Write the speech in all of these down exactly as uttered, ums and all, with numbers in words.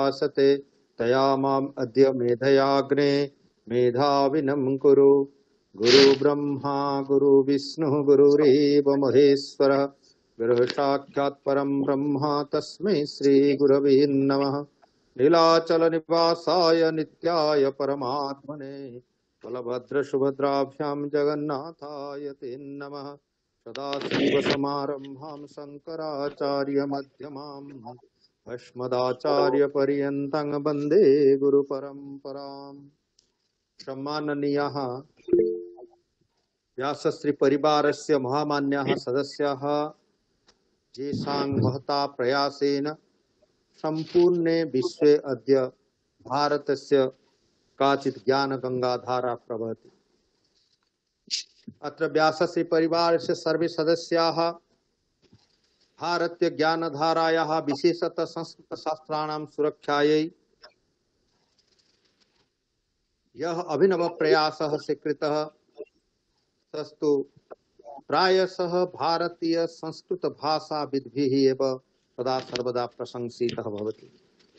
प्रकाशते तया माम् अद्य मेधयाग्ने मेधाविनं कुरु। गुरु ब्रह्मा गुरु विष्णु गुरुरेव महेश्वरः गुरुः साक्षात् परं ब्रह्म तस्मै श्री गुरवे नमः। नीलाचल निवासाय नित्याय परमात्मने बलभद्र सुभद्राभ्यां जगन्नाथाय ते नमः। सदाशिव समारंभां शंकराचार्य मध्यमाम् भस्मदाचार्य पर्यन्तं वन्दे गुरु परम्पराम्। सम्माननीयाः व्यासश्री परिवारस्य महामान्याः सदस्याः येषां महता प्रयासेन सम्पूर्णे विश्वे अद्य भारतस्य काचित् ज्ञान गंगाधारा प्रवहति। अत्र व्यासश्री परिवारस्य सर्वे सदस्याः भारतीय ज्ञानधारायाः विशेषतः संस्कृत शास्त्राणां सुरक्षायै यः अभिनव प्रयासः स्वीकृतः तस्तु प्रायशः भारतीय संस्कृत भाषा विद्भिः एव सदा सर्वदा प्रशंसितः भवति।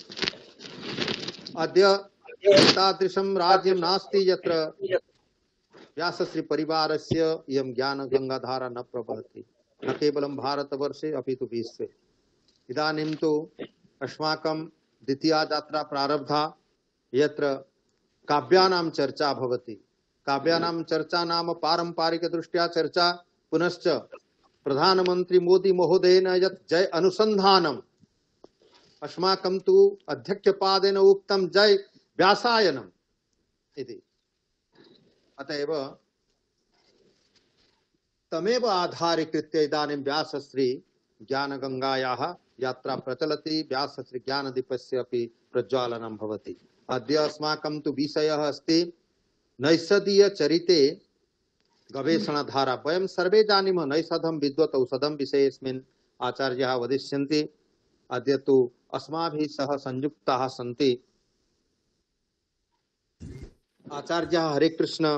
अद्य एतादृशं राज्यं नास्ति यत्र व्यासश्री परिवारस्य इयं ज्ञान गंगाधारा न प्रवहति, न केवलं भारतवर्षे अपि तु विश्वे। इदानीं तु अस्माकं द्वितीया यात्रा प्रारब्धा यत्र काव्यानां चर्चा भवति। काव्यानां चर्चा नाम पारंपरिक दृष्ट्या चर्चा, पुनश्च प्रधानमंत्री मोदी महोदयेन यत् जय अनुसंधानम् अस्माकं तु अध्यक्षपादेन उक्तं जय व्यासायनम् इति। अतएव तमेव आधारीकृत्य इदानीं व्यासश्री ज्ञानगंगायाः यात्रा प्रचलति। व्यासश्री ज्ञानदीपस्य अपि प्रज्वालनं भवति। अद्य अस्माकं तु विषयः अस्ति नैषधीय चरिते गवेषणाधारा। वयं सर्वे जानीमः नैषधं विद्वत् औषधं विषयेऽस्मिन् आचार्याः वदिष्यन्ति। अद्य तु अस्माभिः सह संयुक्ताः सन्ति आचार्यः हरेकृष्ण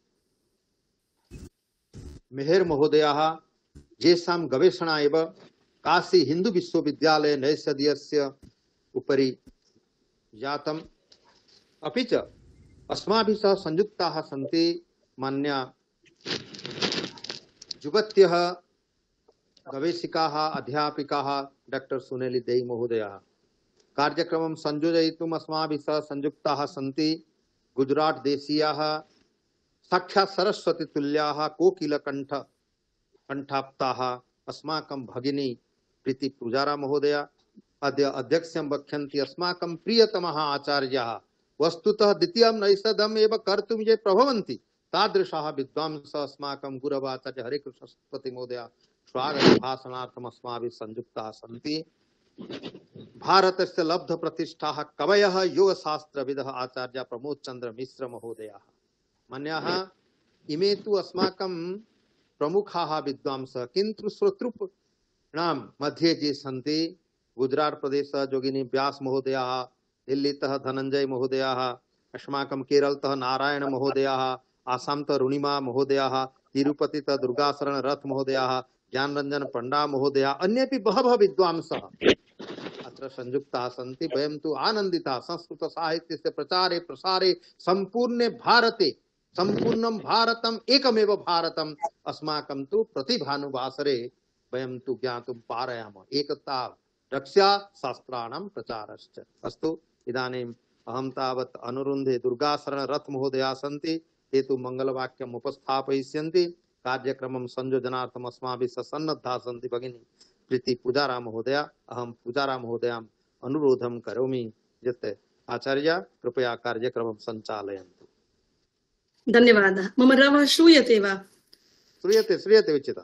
मेहर महोदयाः, येषां गवेषणा एव काशी हिंदू विश्वविद्यालये नैषधीयस्य उपरि जातम्। अपि च अस्माभिः सह संयुक्ताः सन्ति मान्या युवत्यः गवेषिकाः अध्यापिकाः डॉक्टर सुनेली देई महोदयाः। कार्यक्रमं संयोजयितुम् अस्माभिः सह संयुक्ताः सन्ति गुजरात देशीयाः साक्षात् सरस्वती तुल्याः कोकिलकण्ठ कंठाप्ताः अस्माकं भगिनी प्रीति पूजारा महोदया। अद्य अध्यक्षं वक्ष्यन्ति अस्माकं प्रियतमः आचार्याः। वस्तुतः द्वितीयं नैषधम् एव कर्तुं ये प्रभवन्ति तादृशाः विद्वांसः अस्माकं गुरवाचार्य हरेकृष्ण सरस्वती महोदया स्वागत भाषणार्थम् अस्माभिः संयुक्ताः सन्ति। भारतस्य लब्ध प्रतिष्ठाः कवयः योगशास्त्रविदः आचार्य प्रमोद चंद्र मिश्र महोदयाः। मन्याः इमे तु अस्माकं प्रमुखाः विद्वांसः, किन्तु श्रोतृॄणां मध्ये ये सन्ति गुजरात प्रदेशः जोगिनी व्यास महोदयाः, दिल्लीतः धनंजय महोदयाः, अस्माकं केरलतः नारायण महोदयाः, आसामतः रुणिमा महोदयाः, तिरुपतितः दुर्गाशरण रथ महोदयाः, ज्ञानरंजन पंडा महोदयाः, अन्येपि बहवः विद्वांसः अत्र संयुक्ताः सन्ति। वयं तु आनन्दिताः संस्कृत साहित्यस्य प्रचारे प्रसारे संपूर्णे भारते संपूर्णं भारतम् एकमेव भारतम् अस्माकं तु प्रतिभानुवासरे वयं तु ज्ञातुं पारयामः। एकता रक्षा शास्त्राणां प्रचारश्च। अस्तु, इदानीम् अहं तावत् अनुरुन्धे दुर्गाशरण रथ महोदयाः सन्ति। ते तु मङ्गलवाक्यम् उपस्थापयिष्यन्ति। कार्यक्रमं संयोजनार्थम् अस्माभिः सन्नद्धाः सन्ति भगिनी प्रीति पूजारा महोदया। अहं पूजारा महोदयाम् अनुरोधं करोमि यत् आचार्य कृपया कार्यक्रमं सञ्चालयन्तु। धन्यवादः। मम रवः श्रूयते वा? श्रूयते श्रूयते उचिता।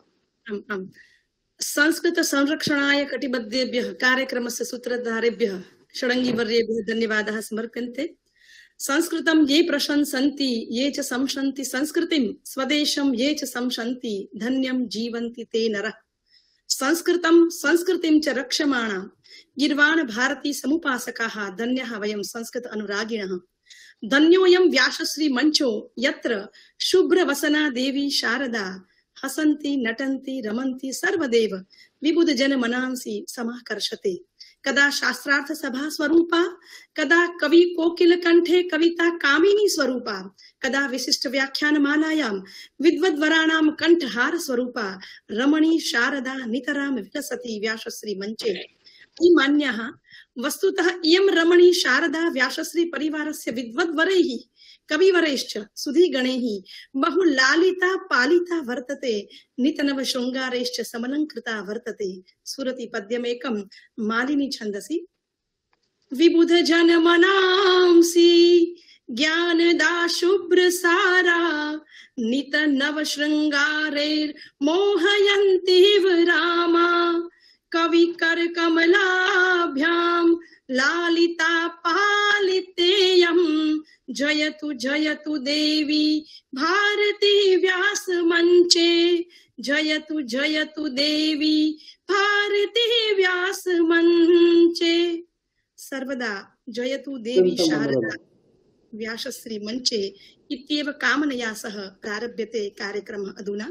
संस्कृत संरक्षणाय कटिबद्धेभ्यः कार्यक्रमस्य सूत्रधारेभ्यः षडङ्गिवर्येभ्यः धन्यवादाः समर्प्यन्ते। संस्कृतं ये प्रशंसन्ति ये च संशन्ति संस्कृतिं स्वदेशं ये च संशन्ति धन्यं जीवन्ति ते नरः। संस्कृतं संस्कृतिं च रक्षमाणा गिर्वाण भारती समुपासकाः धन्यः वयं संस्कृत अनुरागिणः। धन्योऽयं व्यासश्री मंचो यत्र शुभ्रवसना देवी शारदा हसन्ति नटन्ति रमन्ति सर्वदेव विबुध जन मनांसि समाकर्षते। कदा शास्त्रार्थ सभा स्वरूपा, कदा कवि कोकिल कंठे कविता कामिनी स्वरूपा, कदा विशिष्ट व्याख्यान मालायां विद्वद्वराणां कंठहार स्वरूपा रमणी शारदा नितरां विलसति व्यासश्री मंचे। मान्याः वस्तुतः इयं रमणी शारदा व्यासश्री परिवारस्य विद्वद्वरैः कविवरैश्च सुधीगणैः बहु लालिता पालिता वर्तते, नितनव शृंगारैश्च समलंकृता वर्तते। सुरति पद्यमेकं मालिनी छन्दसि। विबुध जन मनांसि ज्ञानदा शुभ्र सारा, नित नव श्रृंगारैर् मोहयन्तीव रामा, कवि कर कमलाभ्यां लालिता पालितेयं, जयतु जयतु देवी भारती व्यास मंचे, जयतु जयतु देवी भारती व्यास मंचे। सर्वदा जयतु देवी शारदा व्यासश्री मंचे इत्येव कामनया सह प्रारभ्यते कार्यक्रमः अधुना।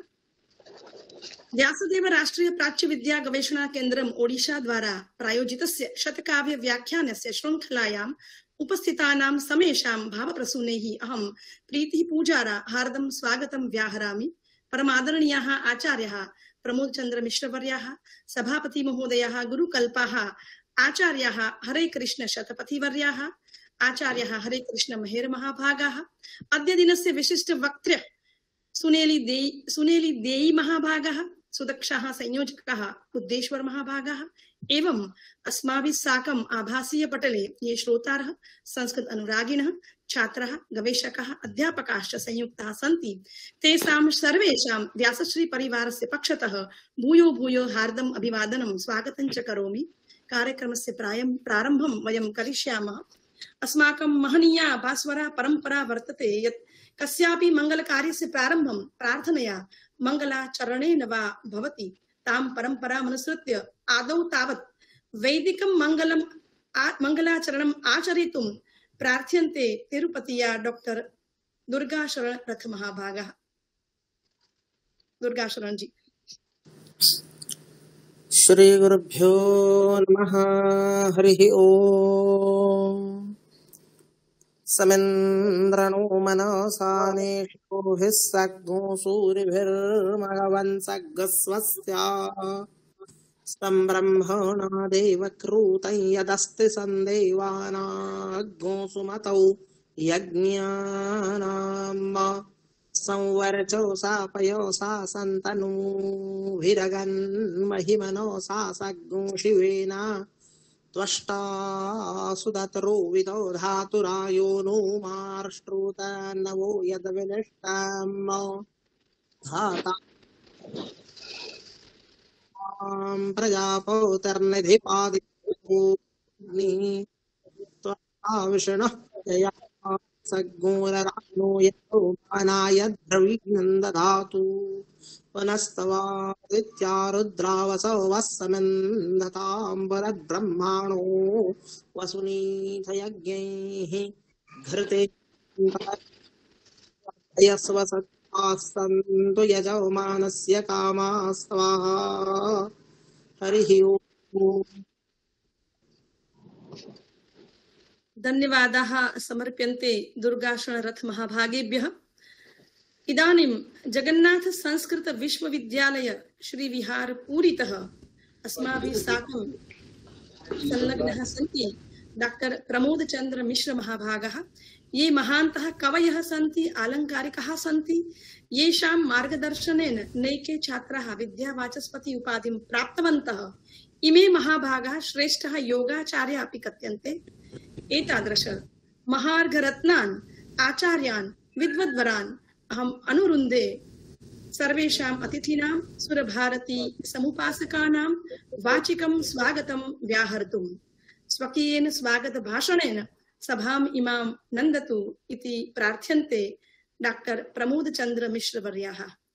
व्यासदेव राष्ट्रीय प्राच्य विद्या गवेषणा केन्द्रम ओडिशा द्वारा प्रायोजितस्य शतकाव्य व्याख्यानस्य श्रृंखलायाम् उपस्थितानां समेषां भावप्रसूनैः अहं प्रीतिः पूजारा हार्दं स्वागतं व्याहरामि। परमादरणीयाः आचार्याः प्रमोद चंद्र मिश्रवर्याः, सभापति महोदयाः, गुरुकल्पाः आचार्याः हरे कृष्ण शतपथिवर्याः, आचार्याः हरे कृष्ण महेर महाभागाः, अद्य दिनस्य विशिष्ट वक्तृ सुनेली देई सुनेली देई महाभागाः, सुदक्षाः संयोजकाः बुद्धेश्वर महाभागाः एवं अस्माभिः साकम् आभासीय पटले ये श्रोतारः संस्कृत अनुरागिणः छात्राः गवेषकाः अध्यापकाश्च संयुक्ताः सन्ति, तेषां सर्वेषां व्यासश्री परिवारस्य पक्षतः भूयो भूयो हार्दम् अभिवादनं स्वागतं च करोमि। कार्यक्रमस्य प्रायं प्रारम्भं वयं करिष्यामः। अस्माकं महनीया भास्वरा परंपरा वर्तते यत् कस्यापि मंगलकार्यस्य प्रारम्भं प्रार्थनया मंगलाचरणेन वा भवति। तां परंपरामनुसृत्य आदौ तावत् वैदिकं मंगलम् मंगलाचरणम् आचरितुं प्रार्थ्यन्ते तिरुपतिया डॉक्टर दुर्गा शरण रथ महाभागाः। दुर्गा शरण जी। श्री गुरुभ्यो नमः। हरिः ओम्। समिन्द्रनो मनसा नेषोभिः सग्नो सूरिभिर्मघवन् सग्गस्वस्या सम्ब्रह्मणा देवकृतं यदस्ति सन्देवानाग्नो सुमतौ यज्ञानां संवर्चोसा पयोसा सन्तनूभिरगन्महिमनोसा सग्नो शिवेन त्वष्टा सुदतरो विदो धातुरायो नो मार्ष्टृतन्नवो यद्विनिष्टं धाता प्रजापतिर्निधिपादिनी त्वष्टा विष्णुः जया सग्गोररानो यतो मानाय द्रवीणं दधातु पुनस्तवादित्या रुद्रावसो वस्समिन्धतां परब्रह्माणो वसुनीथयज्ञैः घृते यस्वसत्तास्सन्तु यजमानस्य कामास्त्वाहा। हरिः ओम्। धन्यवादाः समर्प्यन्ते दुर्गाशरण रथ महाभागेभ्यः। इदानीं जगन्नाथ संस्कृत विश्वविद्यालय श्री विहार पूरीतः अस्माभिः साकं संलग्नः सन्ति डॉक्टर प्रमोद चंद्र मिश्र महाभागाः। ये महान्तः कवयः सन्ति, आलंकारिकाः सन्ति, येषां मार्गदर्शनेन नैके छात्राः विद्यावाचस्पति उपाधिं प्राप्तवन्तः। इमे महाभागाः श्रेष्ठः योगाचार्याः अपि कथ्यन्ते। एतादृश महार्घरत्नान् आचार्यान् विद्वद्वरान् अहम् अनुरुन्धे सर्वेषाम् अतिथीनां सुरभारती समुपासकानां वाचिकं स्वागतं व्याहर्तुं स्वकीयेन स्वागत भाषणेन सभाम् इमां नन्दतु इति प्रार्थ्यन्ते डॉक्टर प्रमोद चंद्र मिश्र वर्याः।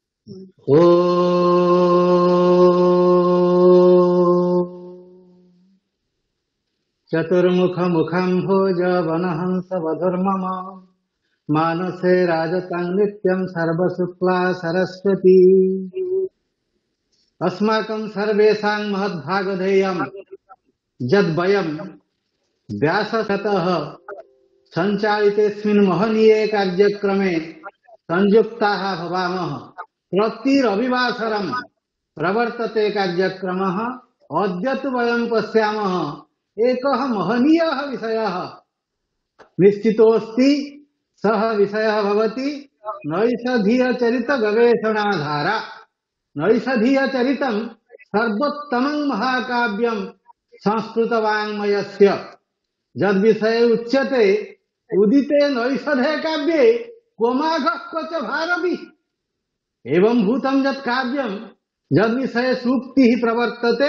चतुर्मुख मुखं भोज वनहंस वधुर्मम मानसे राजतां नित्यं सर्वशुक्ला सरस्वती। अस्माकं सर्वेषां महद्भागधेयं यद् वयं व्यासतः संचालितेऽस्मिन् महनीये कार्यक्रमे संयुक्ताः भवामः। प्रति रविवासरं प्रवर्तते कार्यक्रमः। अद्य तु वयं पश्यामः एकः महनीयः विषयः निश्चितोऽस्ति। सः विषयः भवति नैषधीयचरित गवेषणाधारा। नैषधीयचरितं सर्वोत्तमं महाकाव्यं संस्कृतवाङ्मयस्य। यद्विषये उच्यते उदिते नैषधे काव्ये कोमाघः क्वच भारविः। एवं भूतं यत् काव्यं यद्विषये सूक्तिः प्रवर्तते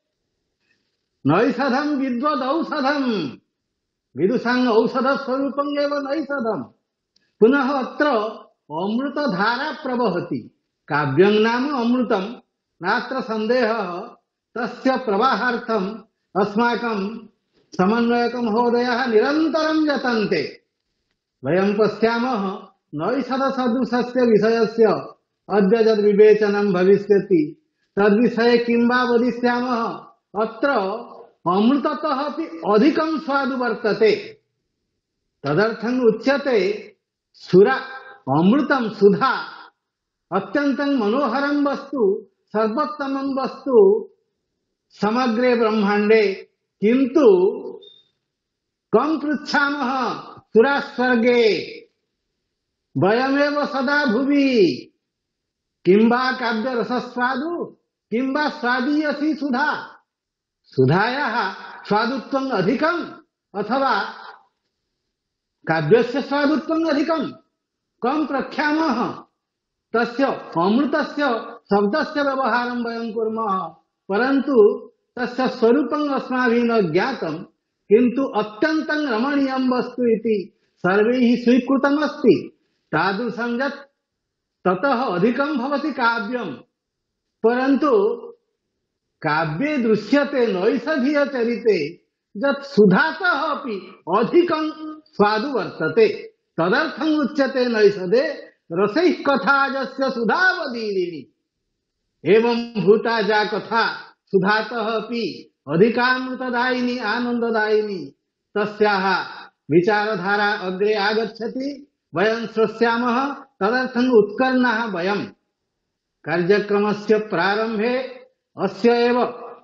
नैषधं विद्वदौषधं। विदुषां औषधस्वरूपं एव नैषधम्। पुनः अत्र अमृतधारा प्रवहति। काव्यं नाम अमृतं, नात्र सन्देहः। तस्य प्रवाहार्थम् अस्माकं समन्वयक महोदयः निरन्तरं यतन्ते। वयं पश्यामः नैषधसदृशस्य विषयस्य अद्य यद् विवेचनं भविष्यति तद्विषये किं वा वदिष्यामः। अत्र अमृततः अपि अधिकं स्वादु वर्तते। तदर्थम् उच्यते सुरा अमृतं सुधा अत्यन्तं मनोहरं वस्तु, सर्वोत्तमं वस्तु समग्रे ब्रह्मांडे। किन्तु कं पृच्छामः सुरास्वर्गे वयमेव सदा भुवि। किं वा काव्यरसस्वादु, किं वा स्वादीयसी सुधा। सुधायाः स्वादुत्वम् अधिकम् अथवा काव्यस्य स्वादुत्वम् अधिकम्। कं प्रख्यामः तस्य अमृतस्य शब्दस्य व्यवहारं वयं कुर्मः, परन्तु तस्य स्वरूपम् अस्माभिः न ज्ञातम्। किन्तु अत्यन्तं रमणीयं वस्तु इति सर्वैः स्वीकृतमस्ति। तादृशं यत् ततः अधिकं भवति काव्यं, परन्तु काव्ये दृश्यते नैषधीयचरिते यत् सुधातः अपि अधिकं स्वादु वर्तते। तदर्थम् उच्यते नैषधे रसैः कथा यस्य सुधावदीरिणी। एवं भूता जा कथा सुधातः अपि अधिकामृतदायिनी आनंददायिनी। तस्याः विचारधारा अग्रे आगच्छति, वयं श्रोष्यामः। तदर्थम् उत्कर्णाः वयं। कार्यक्रमस्य प्रारम्भे अस्य एव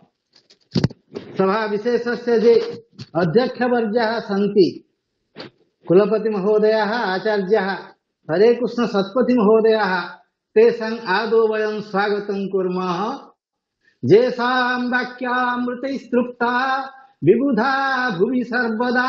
सभा विशेषस्य जे अध्यक्षवर्याः सन्ति, कुलपति महोदयाः, आचार्याः, हरे कृष्ण सत्पथि महोदयाः, तेषाम् आदौ वयं स्वागतं कुर्मः। येषां वाक्यामृतैस्तृप्ता विबुधा भुवि सर्वदा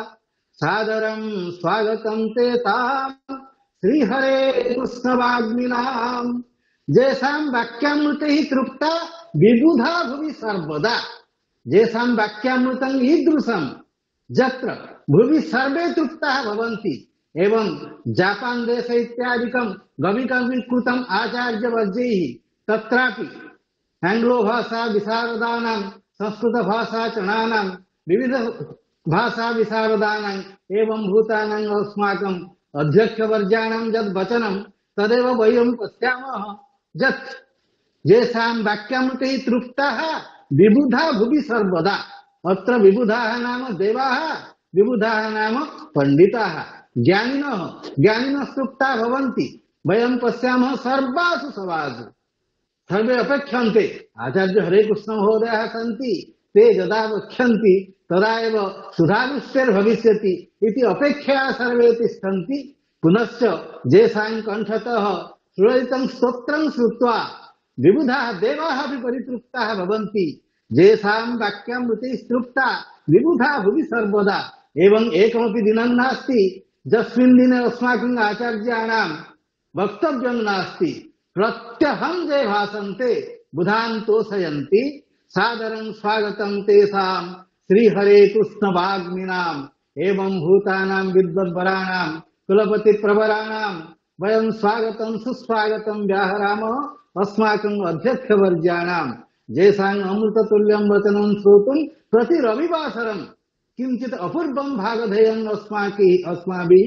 सादरं स्वागतं तेषां श्रीहरे कृष्णवाग्मिनां। येषां वाक्यामृतैः तृप्ता विबुधा भुवि सर्वदा। येषां वाक्यामृतं ईदृशं यत्र भुवि सर्वे तृप्ताः भवन्ति। एवं जापान देश इत्यादिकं गविकविकृतम् आचार्यवर्यैः तत्रापि आंग्लो भाषा विशारदानां, संस्कृत भाषा चणानां, विविध भाषा विशारदानां एवं भूतानां अस्माकम् अध्यक्षवर्याणां यद् वचनं तदेव वयं पश्यामः यत् येषां वाक्यामृतैः तृप्ताः विबुधा भुवि सर्वदा। अत्र विबुधाः नाम देवाः, विबुधाः नाम पंडिताः, ज्ञानिनः। ज्ञानिनः तृप्ताः भवन्ति। वयं पश्यामः सर्वासु सभासु सर्वे अपेक्षन्ते। आचार्य हरे कृष्ण महोदयाः सन्ति, ते यदा वक्ष्यन्ति तदा एव सुधाविष्टिर्भविष्यति इति अपेक्षया सर्वे तिष्ठन्ति। पुनश्च येषां कण्ठतः श्रुतितं स्तोत्रं श्रुत्वा विबुधाः देवाः अपि परितृप्ताः भवन्ति। येषां वाक्यामृतैः तृप्ता विबुधा भुवि सर्वदा। एवं एकमपि दिनं नास्ति यस्मिन् दिने अस्माकम् आचार्याणां वक्तव्यं नास्ति। प्रत्यहं ये भाषन्ते बुधान् तोषयन्ति। सादरं स्वागतं तेषां श्रीहरे कृष्णवाग्मिनाम्। एवं भूतानां विद्वद्वराणां कुलपति प्रवराणां वयं स्वागतं सुस्वागतं व्याहरामः अस्माकम् अध्यक्षवर्याणां। येषाम् अमृततुल्यं वचनं श्रोतुं प्रति रविवासरं किञ्चित् अपूर्वं भागधेयम् अस्माभिः अस्माभिः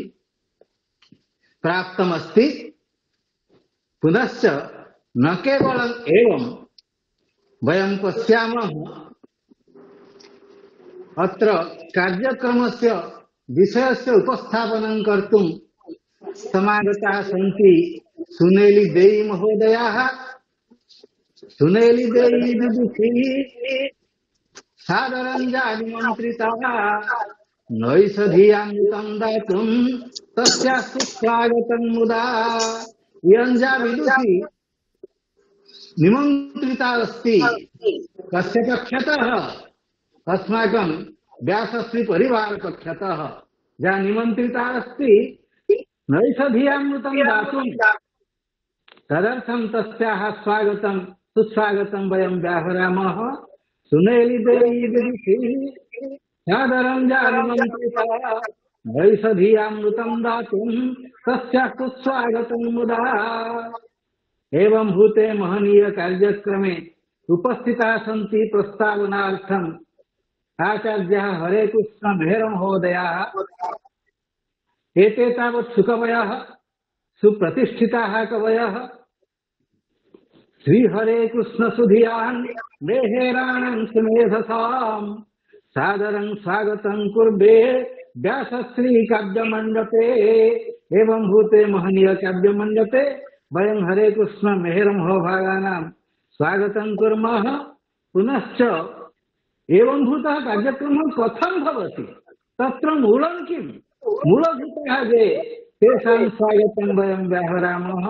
प्राप्तमस्ति। पुनश्च न केवलम् एवं वयं पश्यामः अत्र कार्यक्रमस्य विषयस्य उपस्थापनं कर्तुं समागताः सन्ति सुनेली देई महोदयाः। सुनेली देई विदुषी सादरञ्जानिमन्त्रिताः नैषधीयामृतं दातुं तस्यास्तु स्वागतं मुदा। यञ्जा विदुषी निमन्त्रिता अस्ति कस्य पक्षतः? अस्माकं व्यासश्री परिवार पक्षतः या निमन्त्रिता अस्ति नैषधीयामृतं दातुं तदर्थं तस्याः स्वागतं सुस्वागतं वयं व्याहरामः। सुनेली देई विदुषी सादरं जानिमन्त्रिता नैषधीयामृतं दातुं तस्याः सुस्वागतं मुदा। एवं भूते महनीय कार्यक्रमे उपस्थिताः सन्ति प्रस्तावनार्थम् आचार्यः हरे कृष्ण मेहर महोदयाः। एते तावत् सुकवयः सुप्रतिष्ठिताः कवयः श्री हरे कृष्ण सुधियान् मेहेराणं सुमेधसाम् सादरं स्वागतं कुर्वे व्यासश्री काव्यमण्डपे। एवं भूते महनीय काव्यमण्डपे वयं हरे कृष्ण मेहर महोभागानां स्वागतं कुर्मः। पुनश्च एवं भूतः कार्यक्रमः कथं भवति तत्र मूलं किं? मूलभूतः ये तेषां स्वागतं वयं व्याहरामः।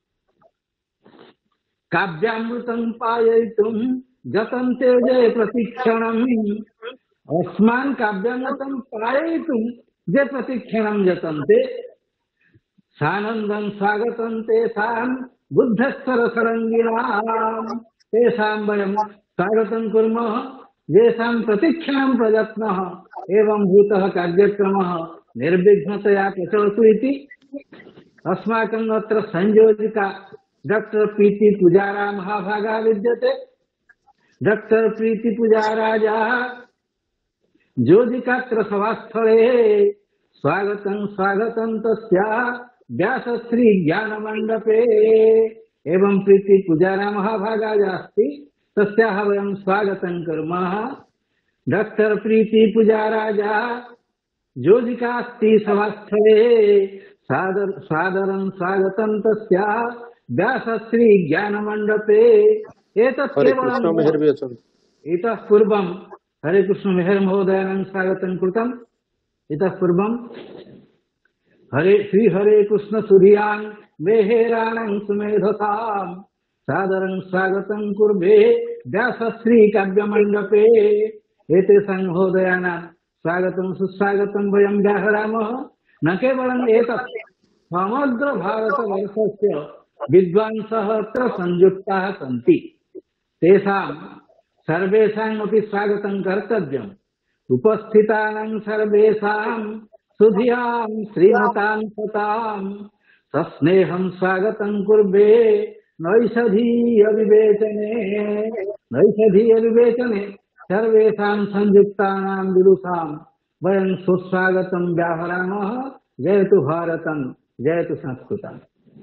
काव्यामृतं पाययितुं जतन्ते ये प्रतिक्षणम्। अस्मान् काव्यामृतं पाययितुं ये प्रतिक्षणं यतन्ते सानन्दं स्वागतं तेषां बुद्धस्वरसरङ्गिणां। तेषां वयं स्वागतं कुर्मः येषां प्रतिक्षणं प्रयत्नः एवं भूतः कार्यक्रमः निर्विघ्नतया प्रचलतु इति अस्माकम् अत्र संयोजिका डॉक्टर प्रीति पुजारा महाभागा विद्यते। डॉक्टर प्रीति पुजाराजाः ज्योतिकात्र सभास्थले स्वागतं स्वागतं तस्याः व्यासश्री ज्ञानमण्डपे। एवं प्रीति पुजारा महाभागा अस्ति तस्याः वयं स्वागतं कुर्मः। डॉक्टर प्रीति पुजाराजा ज्योतिकास्ति सभास्थले सादर सादरं स्वागतं तस्याः व्यासश्री ज्ञानमण्डपे। एतत् केवलं इतः पूर्वं हरे कृष्ण मेहर महोदयानां स्वागतं कृतम्। इतः पूर्वं हरे श्री हरे कृष्ण सुधियान् मेहेराणं सुमेधसाम् सादरं स्वागतं कुर्वे व्यासश्री काव्यमण्डपे। एतेषां महोदयानां स्वागतं सुस्वागतं वयं व्याहरामः। न केवलम् एतत् समग्र भारतवर्षस्य विद्वांसः अत्र संयुक्ताः सन्ति तेषां सर्वेषाम् अपि स्वागतं कर्तव्यम्। उपस्थितानां सर्वेषां सुधियां श्रीमतां सतां सस्नेहं स्वागतं कुर्वे नैषधीय विवेचने। नैषधीय विवेचने सर्वेषां संयुक्तानां विदुषां वयं सुस्वागतं व्याहरामः। जयतु भारतं जयतु संस्कृतम्।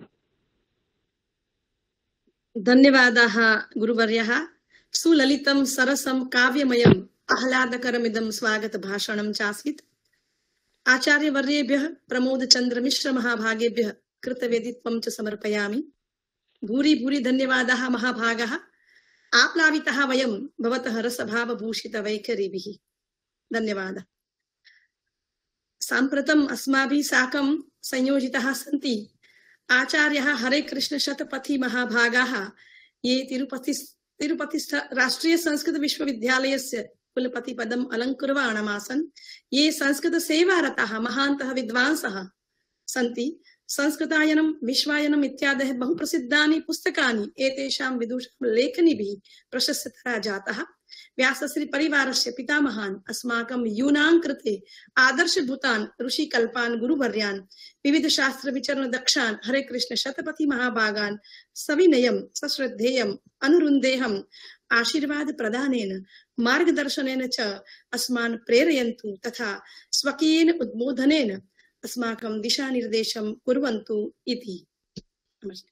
धन्यवादाः गुरुवर्यः। सुललितं सरसं काव्यमयम् आह्लादकरमिदं स्वागत भाषणं चासीत्। आचार्यवर्येभ्यः प्रमोदचन्द्र मिश्र महाभागेभ्यः कृतवेदित्वं च समर्पयामि। भूरि भूरि धन्यवादाः महाभागाः। आप्लाविताः वयं भवतः रसभावभूषित वैखरिभिः। धन्यवादः। साम्प्रतम् अस्माभिः साकं संयोजिताः सन्ति आचार्यः हरे कृष्ण शतपथी महाभागाः ये तिरुपति तिरुपतिस्थ राष्ट्रीय संस्कृत विश्वविद्यालयस्य कुलपति पदम् अलङ्कुर्वाणमासन्। ये संस्कृत सेवारताः महान्तः विद्वांसः सन्ति। संस्कृतायनं विश्वायनम् इत्यादयः बहुप्रसिद्धानि पुस्तकानि एतेषां विदुषां लेखनीभिः प्रशस्ततरा जाताः। व्यासश्री परिवारस्य पितामहान् अस्माकं यूनां कृते आदर्शभूतान् ऋषिकल्पान् गुरुवर्यान् विविध शास्त्र विचरण दक्षान् हरे कृष्ण शतपथी महाभागान् सविनयं सश्रद्धेयम् अनुरुन्देहम् आशीर्वाद प्रदानेन मार्गदर्शनेन च अस्मान् प्रेरयन्तु तथा स्वकीयेन उद्बोधनेन अस्माकं दिशानिर्देशं कुर्वन्तु इति। नमस्ते।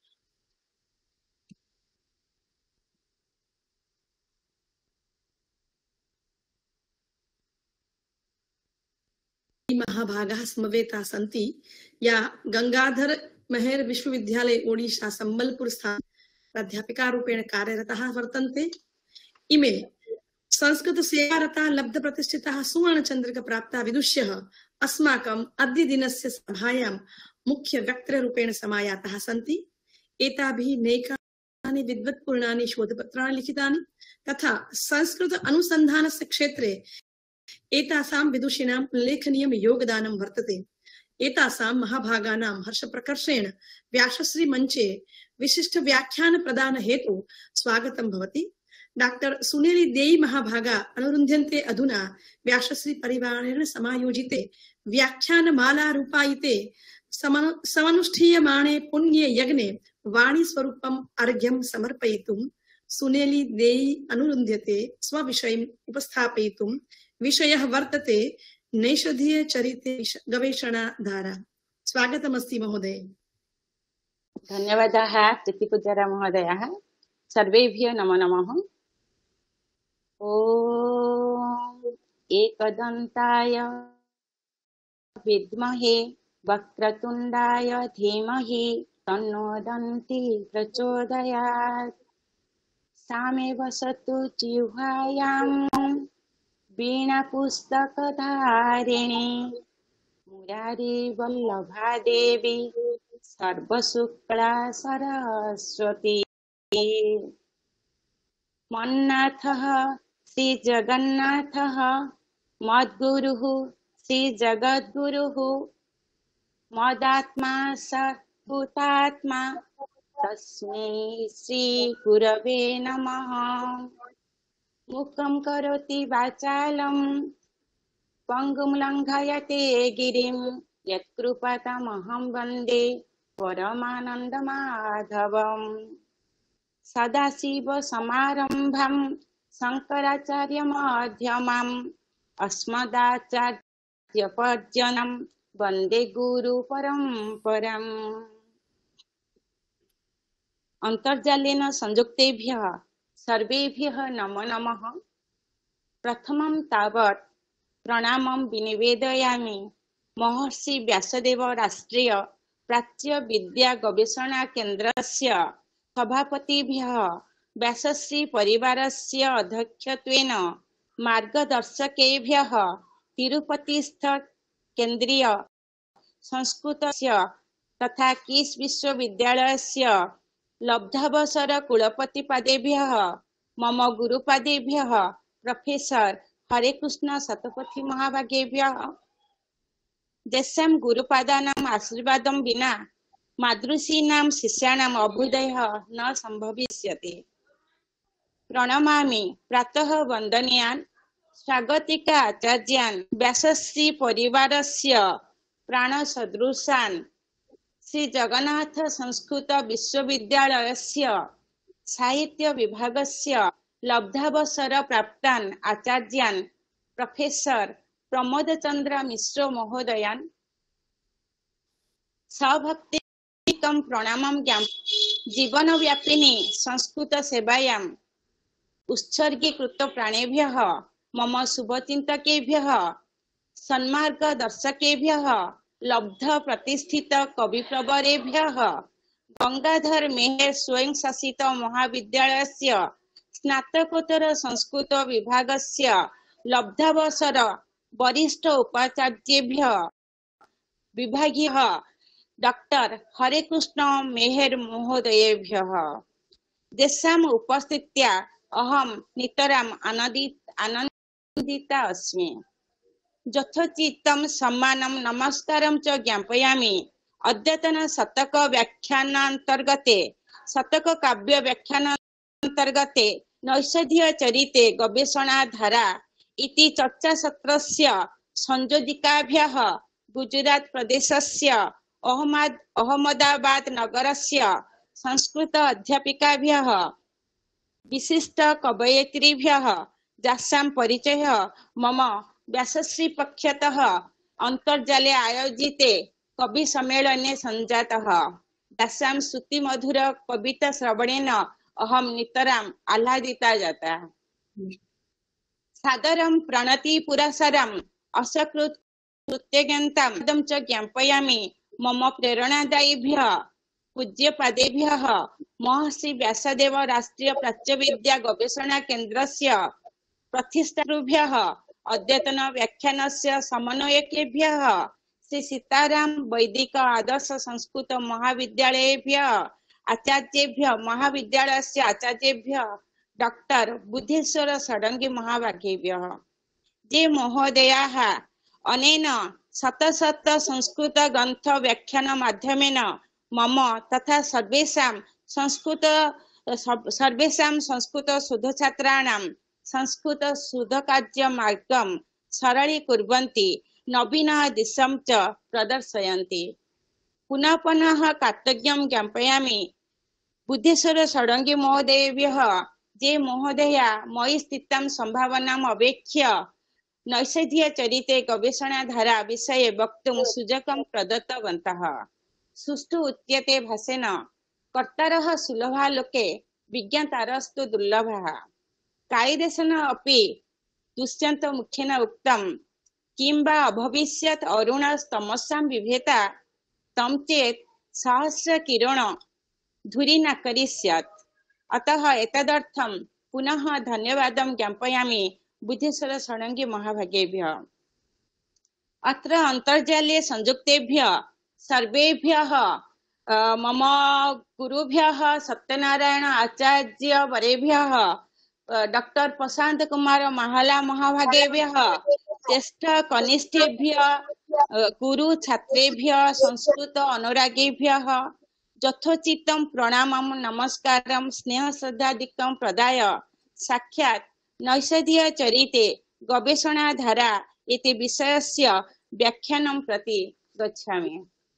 महाभागाः समवेताः सन्ति या गंगाधर मेहर विश्वविद्यालय ओडिशा सम्बलपुर स्थान प्राध्यापिका रूपेण कार्यरताः वर्तन्ते। इमे संस्कृत सेवारताः लब्ध प्रतिष्ठिताः सुवर्ण चन्द्रिका प्राप्ताः विदुष्यः अस्माकम् अद्य दिनस्य सभायां मुख्य वक्तृरूपेण समायाताः सन्ति। एताभिः नैकानि विद्वत्पूर्णानि शोधपत्राणि लिखितानि तथा संस्कृत अनुसन्धानस्य क्षेत्रे एतासां विदुषीणाम् उल्लेखनीयं योगदानं वर्तते। एतासां महाभागानां हर्षप्रकर्षेण व्यासश्री मञ्चे विशिष्ट व्याख्यान प्रदान हेतु स्वागतं भवति। डॉक्टर सुनेली देई महाभागा अनुरुन्ध्यन्ते अधुना व्यासश्री परिवारेण समायोजिते व्याख्यानमाला रूपायिते समनुष्ठीयमाणे पुण्ये यज्ञे वाणी स्वरूपम् अर्घ्यं समर्पयितुं सुनेली देई अनुरुन्ध्यते स्वविषयम् उपस्थापयितुं। विषयः वर्तते नैषधीय चरिते गवेषणाधारा। स्वागतमस्ति महोदय। धन्यवादाः प्रीतिपूज्यारा महोदयाः। सर्वेभ्यः नमो नमः। ॐ एकदन्ताय विद्महे वक्रतुण्डाय धीमहि तन्नो दन्ती प्रचोदयात्। सामे वसतु जिह्वायां वीणा पुस्तकधारिणी मुरारी वल्लभा देवी सर्वशुक्ला सरस्वती। मन्नाथः श्री जगन्नाथः मद्गुरुः श्री जगद्गुरुः मदात्मा स भूतात्मा तस्मै श्री गुरवे नमः। मुखं करोति वाचालं पंगुं लङ्घयते गिरिं यत्कृपातमहं वन्दे परमानन्दमाधवम्। सदाशिवसमारम्भां शङ्कराचार्यमध्यमाम् अस्मदाचार्यपर्यन्तं वन्दे गुरुपरम्पराम्। अन्तर्जालेन संयुक्तेभ्यः सर्वेभ्यः नमो नमः। प्रथमं तावत् प्रणामं विनिवेदयामि महर्षि व्यासदेव राष्ट्रीय प्राच्य विद्या गवेषणा केन्द्रस्य सभापतिभ्यः व्यासश्री परिवारस्य अध्यक्षत्वेन मार्गदर्शकेभ्यः तिरुपतिस्थ केन्द्रीय संस्कृतस्य तथा किस् विश्वविद्यालयस्य लब्धावसर कुलपतिपादेभ्यः मम गुरुपादेभ्यः प्रोफेसर हरेकृष्ण शतपथी महाभागेभ्यः जस्यां गुरुपादानाम् आशीर्वादं विना मादृशीनां शिष्याणाम् अभ्युदयः न सम्भविष्यति। प्रणमामि प्रातः वन्दनीयान् स्वागतिका आचार्यान् व्यासश्री परिवारस्य प्राणसदृशान् श्री जगन्नाथ संस्कृत विश्वविद्यालयस्य साहित्य विभागस्य लब्धावसर प्राप्तान् आचार्यान् प्रोफेसर प्रमोद चंद्र मिश्र महोदयान् सभक्तिकं प्रणामं जीवनव्यापिनी संस्कृत सेवायाम् उत्सर्गीकृत प्राणेभ्यः मम शुभचिन्तकेभ्यः सन्मार्गदर्शकेभ्यः लब्ध प्रतिष्ठित कविप्रवरेभ्यः गंगाधर मेहर स्वयं शासित महाविद्यालयस्य स्नातकोत्तर संस्कृत विभागस्य लब्धावसर वरिष्ठ उपाचार्येभ्यः विभागीय डॉक्टर हरेकृष्ण मेहर महोदयेभ्यः तेषाम् उपस्थित्या अहं नितराम् आनन्दित आनन्दिता अस्मि। यथोचितं सम्मानं नमस्कारं च ज्ञापयामि। अद्यतन शतक व्याख्यानान्तर्गते शतक काव्य व्याख्यानान्तर्गते नैषधीय चरिते गवेषणाधारा इति चर्चासत्रस्य संयोजिकाभ्यः गुजरात प्रदेशस्य अहमद अहमदाबाद नगरस्य संस्कृत अध्यापिकाभ्यः विशिष्ट कवयित्रीभ्यः जासां परिचयः मम व्यासश्री पक्षतः अन्तर्जाले आयोजिते कवि सम्मेलने संजातः। तासां श्रुतिमधुर कविता श्रवणेन अहं नितराम् आह्लादिता जाता। सादरं प्रणति पुरस्सरम् असकृत् कृत्यज्ञतां च ज्ञापयामि मम प्रेरणादायिभ्यः पूज्यपादेभ्यः महर्षि व्यासदेव राष्ट्रीय प्राच्यविद्या गवेषणा केन्द्रस्य प्रतिष्ठातृभ्यः अद्यतन व्याख्यानस्य समन्वयकेभ्यः श्री सीताराम वैदिक आदर्श संस्कृत महाविद्यालयेभ्यः आचार्येभ्यः महाविद्यालयस्य आचार्येभ्यः डॉक्टर बुद्धेश्वर षडंगी महाभागेभ्यः जे महोदयाः अनेन शत शत संस्कृत ग्रंथ व्याख्यान माध्यमेन मम तथा सर्वेषां संस्कृत सर्वेषां संस्कृत शोध छात्राणां संस्कृत शोध कार्य मार्गं सरलीकुर्वन्ति नवीन दिशं च प्रदर्शयन्ति। पुनः पुनः कृतज्ञं ज्ञापयामि बुद्धेश्वर षडंगी महोदयेभ्यः जे महोदया मयि स्थितां सम्भावनाम् अवेक्ष्य नैषधीय चरिते गवेषणाधारा विषये वक्तुं सुजकं प्रदत्तवन्तः। सुष्ठु उच्यते भाषेण कर्तारः सुलभा लोके विज्ञातारस्तु दुर्लभः। कालिदासेन अपि दुष्यन्त मुखेन उक्तं किं वा अभविष्यत् अरुणस्तमसां विभेता तं चेत् सहस्र किरण धूरी न करिष्यत्। अतः एतदर्थं पुनः धन्यवादं ज्ञापयामि बुद्धेश्वर षडंगी महाभागेभ्यः। अत्र अन्तर्जाले संयुक्तेभ्यः सर्वेभ्यः मम गुरुभ्यः सत्यनारायण आचार्य वरेभ्यः डॉक्टर प्रशांत कुमार महाला महाभागेभ्यः ज्येष्ठ कनिष्ठेभ्यः गुरु छात्रेभ्यः संस्कृत अनुरागीभ्यः यथोचितं प्रणामं नमस्कारं स्नेह श्रद्धादिकं प्रदाय साक्षात् नैषधीय चरिते गवेषणाधारा इति विषयस्य व्याख्यानं प्रति गच्छामि।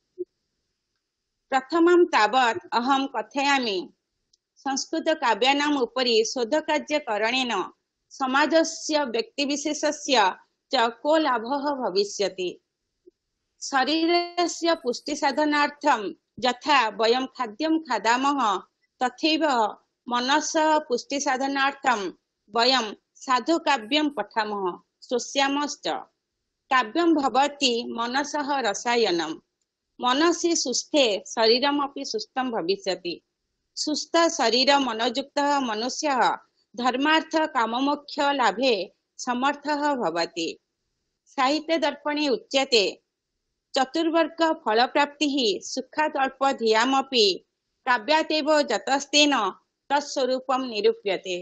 प्रथमं तावत् अहं कथयामि संस्कृत काव्यानाम् उपरि शोधकार्यकरणेन समाजस्य व्यक्तिविशेषस्य च को लाभः भविष्यति। शरीरस्य पुष्टिसाधनार्थं यथा वयं खाद्यं खादामः तथैव मनसः पुष्टिसाधनार्थं वयं साधुकाव्यं पठामः श्रोष्यामश्च। काव्यं भवति मनसः रसायनं। मनसि सुस्थे शरीरमपि सुस्थं भविष्यति। सुस्थ शरीर मनोयुक्तः मनुष्यः धर्मार्थ काममोक्ष लाभे समर्थः भवति। साहित्य दर्पणे उच्यते चतुर्वर्ग फलप्राप्तिः सुखात् अल्पधियामपि काव्यातेव जतस्तेन तत्स्वरूपं निरूप्यते।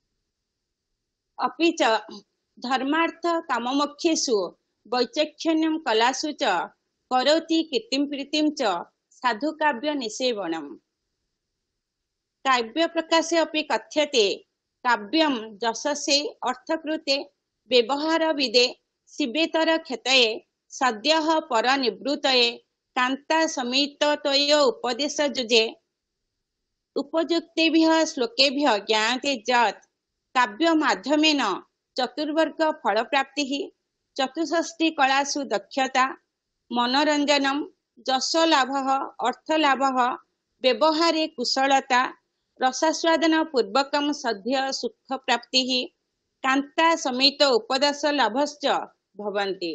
अपि च धर्मार्थ काममोक्षेषु वैचक्षण्यं कलासु च करोति कीर्तिं प्रीतिं च साधुकाव्य निसेवनम्। काव्य प्रकाशे अपि कथ्यते काव्यं यशसे अर्थकृते व्यवहार विदे शिवेतर ख्यातये सद्यः परनिवृत्तये कान्ता समीततय उपदेश जुजे उपयुक्तेभ्यः श्लोकेभ्यः ज्ञायते यत् काव्य माध्यमेन चतुर्वर्ग फलप्राप्तिः चतुष्षष्टि कलासु दक्षता मनोरंजनम यशोलाभः अर्थलाभः व्यवहारे कुशलता रसास्वादन पूर्वकं सद्य सुख प्राप्तिः कान्ता समेत उपदेश लाभश्च भवन्ति।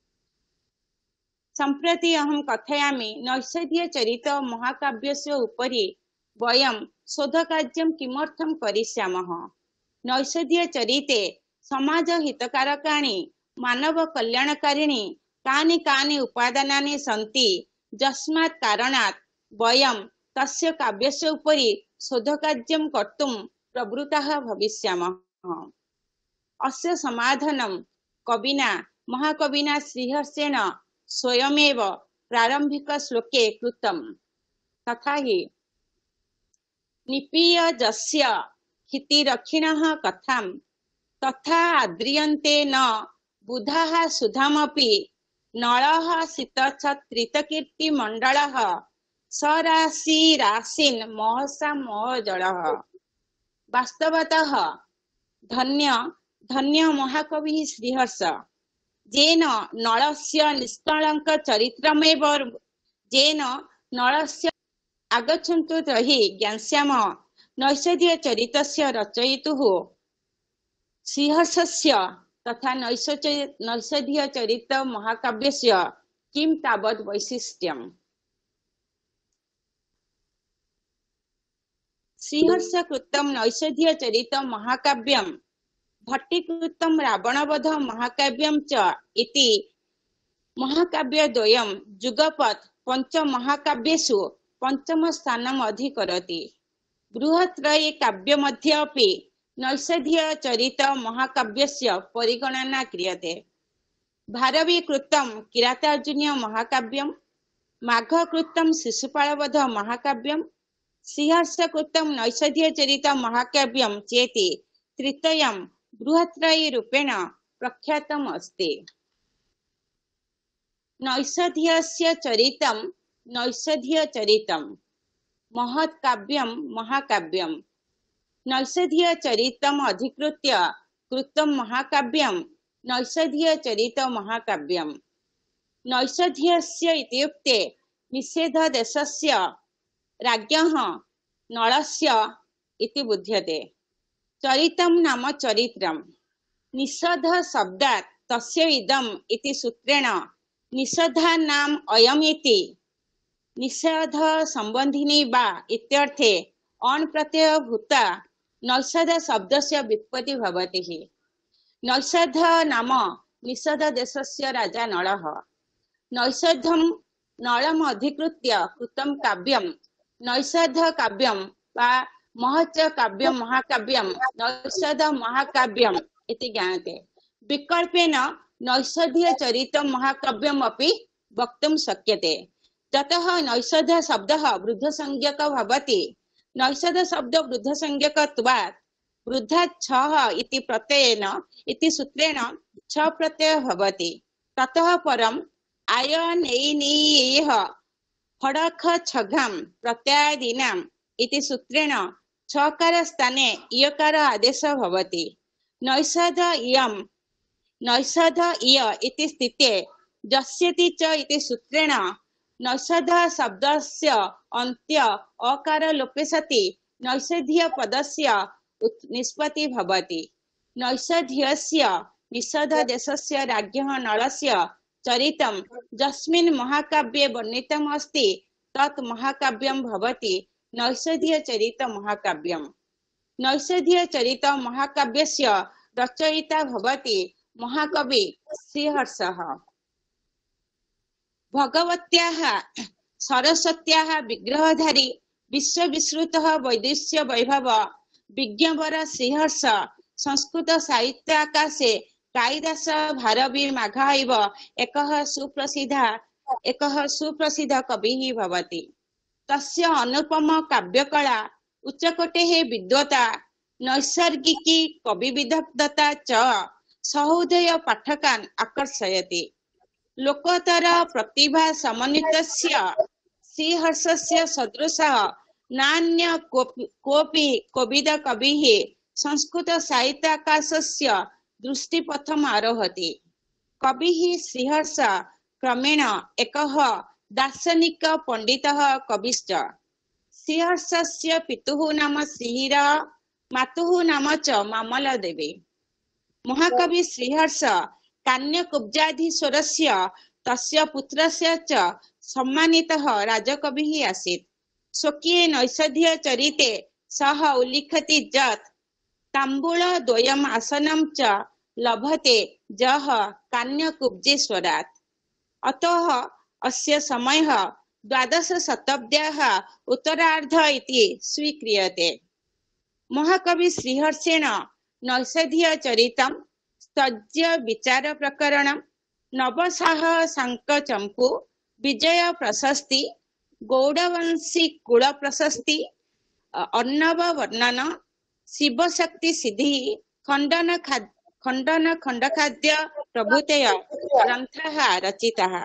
सम्प्रति अहं कथयामि नैषधीय चरित महाकाव्यस्य उपरि वयं शोधकार्यं किमर्थं करिष्यामः। नैषधीय चरिते समाज हितकारकाणि मानव कल्याणकारिणी कानि कानि उपादानानि सन्ति यस्मात् कारणात् वयं तस्य काव्यस्य उपरि शोधकार्यं कर्तुं प्रवृत्ताः भविष्यामः। अस्य समाधानं कविना महाकविना श्रीहर्षेण स्वयमेव प्रारंभिक श्लोके कृतं। तथा हि निपीय जस्य हितिरक्षिणः कथां तथा आद्रियन्ते न बुधाः सुधामपि नळः शीतच्छत्रितकीर्ति मंडलः सराशि राशिन् महसा महजलः। वास्तवतः धन्य धन्य महाकवि श्रीहर्ष जेन नळस्य निष्कलंक चरित्रमेव जेन नळस्य आगच्छन्तु तर्हि ज्ञास्याम नैषधीय चरितस्य रचयितुः श्रीहर्षस्य तथा नैषच नैषधीय चरित महाकाव्यस्य किं तावत् वैशिष्ट्यम्। श्रीहर्षकृतं नैषधीय चरित महाकाव्यं भट्टीकृतं रावणवध महाकाव्यं च इति महाकाव्यद्वयं जुगपत् पंचमहाकाव्येषु पंचम स्थानम् अधिकरति। बृहत्त्रयी काव्यमध्ये अपि नैषधीय चरित महाकाव्यस्य परिगणना क्रियते। भारवीकृतं किरातार्जुनीय महाकाव्यं, माघकृतं शिशुपालवध महाकाव्यं, श्रीहर्षकृतं नैषधीय चरित महाकाव्यं चेति तृतीयं बृहत्त्रयी रूपेण प्रख्यातम् अस्ति। नैषधीयस्य चरितं नैषधीय चरितं महत्काव्यं महाकाव्यं। नैषधीय चरितम् अधिकृत्य कृतं महाकाव्यं नैषधीय चरित महाकाव्यं। नैषधीयस्य इत्युक्ते निषेध देशस्य राज्ञः नलस्य इति बुध्यते। चरितं नाम चरित्रं। निषेध शब्दात् तस्य इदम् इति सूत्रेण निषेधा नाम अयम् इति निषेध संबंधिनी वा इत्यर्थे अण् प्रत्यय भूता नैषध शब्दस्य व्युत्पत्ति भवति। नैषध नाम निषेध देशस्य राजा नलः। नैषधं नलम् अधिकृत्य कृतं काव्यं नैषध काव्यं वा महच्च काव्यं महाकाव्यं नैषध महाकाव्यम् इति ज्ञायते। विकल्पेन नैषधीय चरित महाकाव्यम् अपि वक्तुं शक्यते। ततः नैषध शब्दः वृद्धसंज्ञकः भवति। नैषध शब्द वृद्धसंज्ञकत्वात् वृद्धात् छः इति प्रत्ययेन इति सूत्रेण छ प्रत्ययः भवति। ततः परम् आयनेयेह फडख छघां प्रत्ययादीनाम् इति सूत्रेण छकार स्थाने इयकार आदेशः भवति। नैषध इयम् नैषध इय इति स्थिते जस्यति च इति सूत्रेण नैषध शब्दस्य अन्त्य अकार लोपे सति नैषधीय पदस्य निष्पत्ति भवति। नैषधीयस्य निषेध देशस्य राज्ञः नलस्य चरितं यस्मिन् महाकाव्ये वर्णितम् अस्ति तत् महाकाव्यं भवति नैषधीय चरित महाकाव्यम्। नैषधीय चरित महाकाव्यस्य रचयिता भवति महाकवि श्रीहर्षः। भगवत्याः सरस्वत्याः विग्रहधारी विश्वविश्रुतः वैदेश्य वैभव विज्ञवर श्रीहर्ष संस्कृत साहित्य आकाशे कालिदास भारवी माघ इव एकः सुप्रसिद्ध एकः सुप्रसिद्ध कविः भवति। तस्य अनुपम काव्यकला उच्चकोटेः विद्वता नैसर्गिकी कविविदग्धता च सहोदय पाठकान् आकर्षयति। लोकोत्तर प्रतिभा समन्वितस्य श्रीहर्षस्य सदृशः नान्य कोऽपि कोविद कविः संस्कृत साहित्याकाशस्य दृष्टिपथम् आरोहति। कविः श्रीहर्ष क्रमेण एकः दार्शनिक पंडितः कविश्च। श्रीहर्षस्य पितुः नाम श्रीहरः, मातुः नाम च मामलदेवी। महाकवि श्रीहर्ष कान्यकुब्जाधीश्वरस्य तस्य पुत्रस्य च सम्मानितः राजकविः आसीत्। स्वकीये नैषधीय चरिते सः उल्लिखति यत् ताम्बूलद्वयम् आसनं च लभते जः कान्यकुब्जेश्वरात्। अतः अस्य समयः द्वादश शताब्द्याः उत्तरार्ध इति स्वीक्रियते। महाकवि श्रीहर्षेण नैषधीय चरितं स्तज्य विचार प्रकरणं नवसाह शांक चंपू विजय प्रशस्ति गौड़वंशी कुल प्रशस्ति अर्णव वर्णन शिवशक्ति सिद्धि खंडन खंडन खंडखाद्य प्रभृतय ग्रंथाः रचिताः।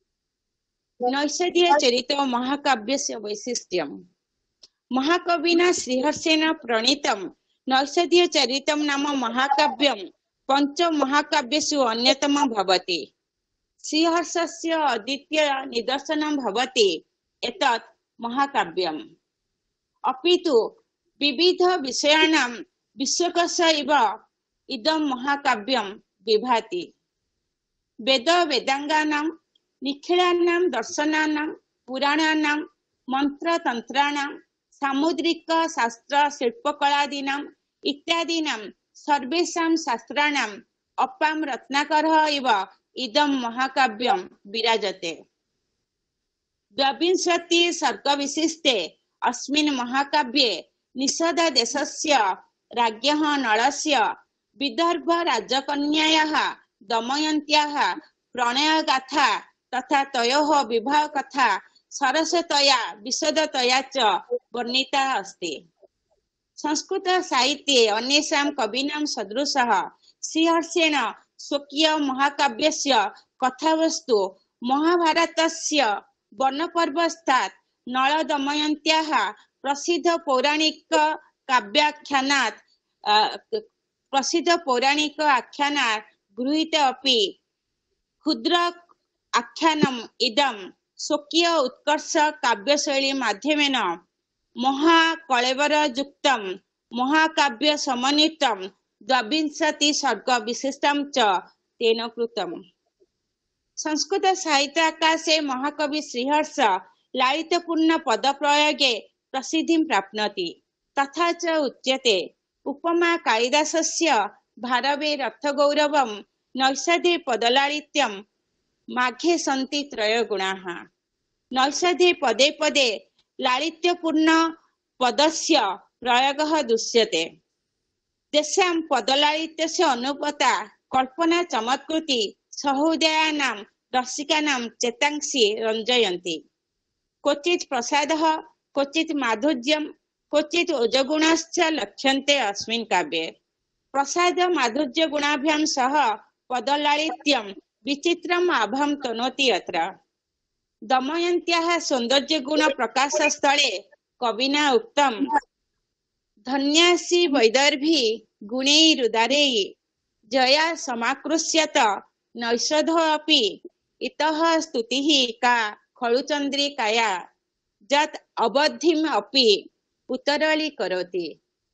नैषधीय चरित महाकाव्यस्य वैशिष्ट्यम्। महाकविना श्रीहर्षेण प्रणीतं नैषधीय चरितं नाम महाकाव्यं पंच महाकाव्येषु अन्यतमं भवति। श्रीहर्षस्य अद्वितीय निदर्शनं भवति एतत् महाकाव्यम्। अपितु विविध विषयाणां विश्वकोश इव इदं महाकाव्यं विभाति। वेद वेदांगानां निखिलानां दर्शनानां पुराणानां मंत्र तंत्राणां सामुद्रिक शास्त्र शिल्पकलादीनां इत्यादीनां सर्वेषां शास्त्राणां अपां रत्नाकरः इव इदं महाकाव्यं विराजते। द्वाविंशति सर्गविशिष्टे अस्मिन् महाकाव्ये निषद देशस्य राज्ञः नलस्य विदर्भ राजकन्यायाः दमयन्त्याः प्रणयगाथा तथा तयोः विवाहकथा सरसतया विशदतया च वर्णिता अस्ति। संस्कृत साहित्ये अन्येषां कवीनां सदृशः श्रीहर्षेण स्वकीय महाकाव्यस्य कथावस्तु महाभारतस्य वर्णपर्वस्थात् नल दमयन्त्याः प्रसिद्ध पौराणिक काव्याख्यानात् प्रसिद्ध पौराणिक आख्यानात् गृहीत अपि क्षुद्र आख्यानम् इदं स्वकीय उत्कर्ष काव्यशैली माध्यमेन महाकळेबरयुक्तं महाकाव्य समन्वितं द्वाविंशति सर्ग विशिष्टं च तेन कृतम्। संस्कृत साहित्य आकाशे महाकवि श्रीहर्ष लालित्यपूर्ण पद प्रयोगे प्रसिद्धिं प्राप्नोति। तथा च उच्यते उपमा कालिदासस्य भारवे रथगौरवं नैषधे पदलालित्यं माघे सन्ति त्रय गुणाः। नैषधे पदे पदे लालित्यपूर्ण पदस्य प्रयोगः दृश्यते। तेषां पदलालित्यस्य अनुपता कल्पना चमत्कृति सहोदयानां रसिकानां चेतांसि रञ्जयन्ति। क्वचित् प्रसादः क्वचित् माधुर्यं क्वचित् ओजगुणश्च लक्ष्यन्ते अस्मिन् काव्ये। प्रसाद माधुर्य गुणाभ्यां सह पदलालित्यं विचित्रम् आभां तनोति अत्र। दमयन्त्याः सौन्दर्य गुण प्रकाश स्थले कविना उक्तं धन्यासि वैदर्भी गुणैरुदारैः जया समाकृष्यत नैषधो अपि इतः स्तुतिः का खलु चन्द्रिकाया यत् अवधिम् अपि उत्तरलीकरोति।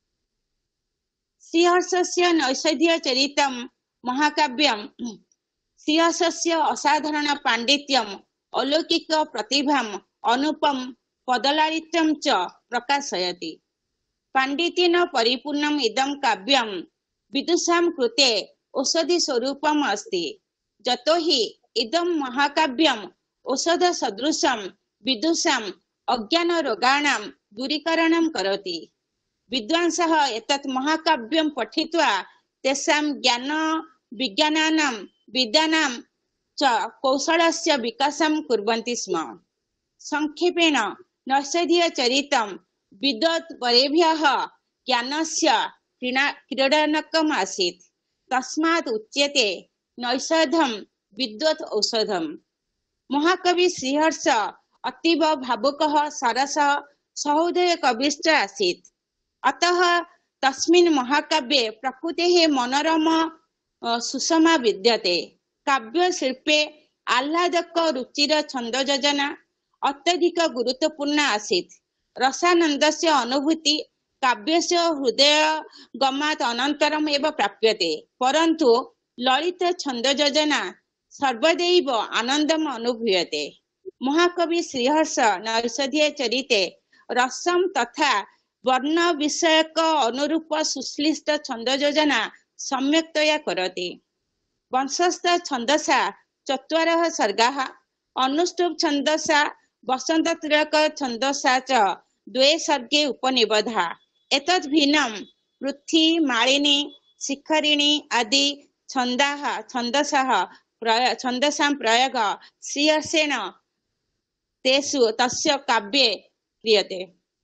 श्रीहर्षस्य नैषधीयचरितं महाकाव्यं श्रीहर्षस्य असाधारण पाण्डित्यम् अलौकिक प्रतिभाम् अनुपम पदलालित्यं च प्रकाशयति। पाण्डित्येन परिपूर्णम् इदं काव्यं विदुषां कृते औषधि स्वरूपम् अस्ति। यतो हि इदं महाकाव्यम् औषध सदृशं विदुषाम् अज्ञान रोगाणां दूरीकरणं करोति। विद्वांसः एतत् महाकाव्यं पठित्वा तेषां ज्ञान विज्ञानानां विद्यानां च कौशलस्य विकासं कुर्वन्ति स्म। संक्षेपेण नैषधीयचरितं विद्वत् वरेभ्यः ज्ञानस्य क्रीडनकम् आसीत्। तस्मात् उच्यते नैषधं विद्वत् औषधम्। महाकवि श्रीहर्ष अतीव भावुकः सरसः सहोदय कविश्च आसीत्। अतः तस्मिन् महाकाव्ये प्रकृतेः मनोरम सुषमा विद्यते। काव्यशिल्पे आह्लादक रुचिर छंद योजना अत्यधिक गुरुत्वपूर्ण आसीत्। रसानन्दस्य अनुभूति काव्यस्य हृदयगमात् अनन्तरम् एव प्राप्यते। परन्तु ललित छंद योजना सर्वदैव आनन्दम् अनुभूयते। महाकवि श्रीहर्ष नैषधीयचरिते रसं तथा वर्ण विषयक अनुरूप सुश्लिष्ट छंद योजना सम्यक्तया करोति। वंशस्थ छन्दसा चत्वारः सर्गाः अनुष्टुप् छन्दसा वसन्तत्रयक छन्दसा च द्वे सर्गे उपनिबधा। एतद् भिन्नं पृथ्वी मालिनी शिखरिणी आदि छन्दाः छन्दसः प्रय छन्दसां प्रयोग श्रीहर्षेण तेषु तस्य काव्ये क्रियते।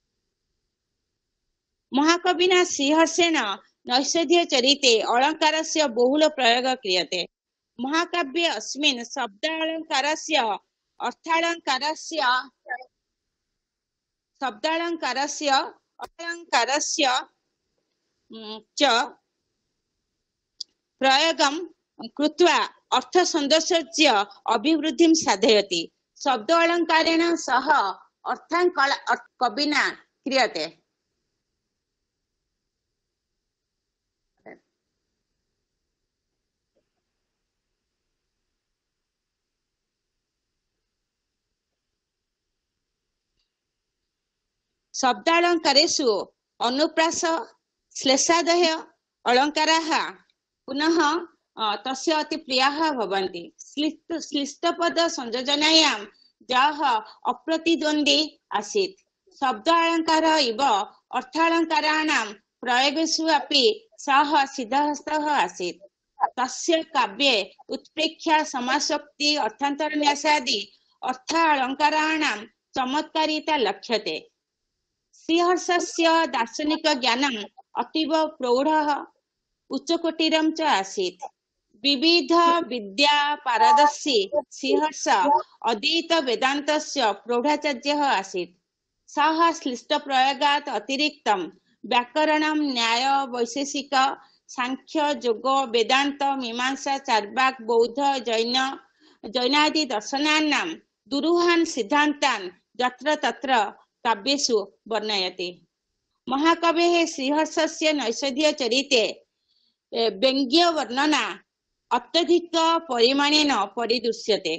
महाकविना श्रीहर्षेण नैषधीयचरिते अलङ्कारस्य बहुल प्रयोग क्रियते। महाकाव्ये अस्मिन् शब्दालङ्कारस्य अर्थालङ्कारस्य शब्दालङ्कारस्य अलङ्कारस्य च प्रयोगं कृत्वा अर्थसौन्दर्यस्य अभिवृद्धिं साधयति। शब्द अलङ्कारेण सह अर्थालङ्कार कविना क्रियते। शब्दालङ्कारेषु अनुप्रास श्लेषादय अलङ्काराः पुनः तस्य अति प्रियाः भवन्ति। श्लिष्टपद संयोजनायां यः अप्रतिद्वन्द्वी आसीत्। शब्दालङ्कार इव अर्थालङ्काराणां प्रयोगेषु अपि सः सिद्धहस्तः आसीत्। तस्य काव्ये उत्प्रेक्षा समासक्ति अर्थान्तरन्यासादि अर्थालङ्काराणां चमत्कारिता लक्ष्यते। श्रीहर्षस्य दार्शनिक ज्ञानम् अतीव प्रौढः उच्चकोटिरं च आसीत्। विविध विद्या पारदर्शी श्रीहर्ष अद्वैत वेदान्तस्य प्रौढाचार्यः आसीत्। सः श्लिष्ट प्रयोगात् अतिरिक्तं व्याकरणं न्याय वैशेषिक सांख्य योग वेदांत मीमांसा चार्वाक बौद्ध जैन जैनादि दर्शनानां दुरूहान् सिद्धान्तान् यत्र तत्र काव्येषु वर्णयति। महाकवेः श्रीहर्षस्य नैषधीयचरिते व्यङ्ग्य वर्णना अत्यधिक परिमाणेन परिदृश्यते।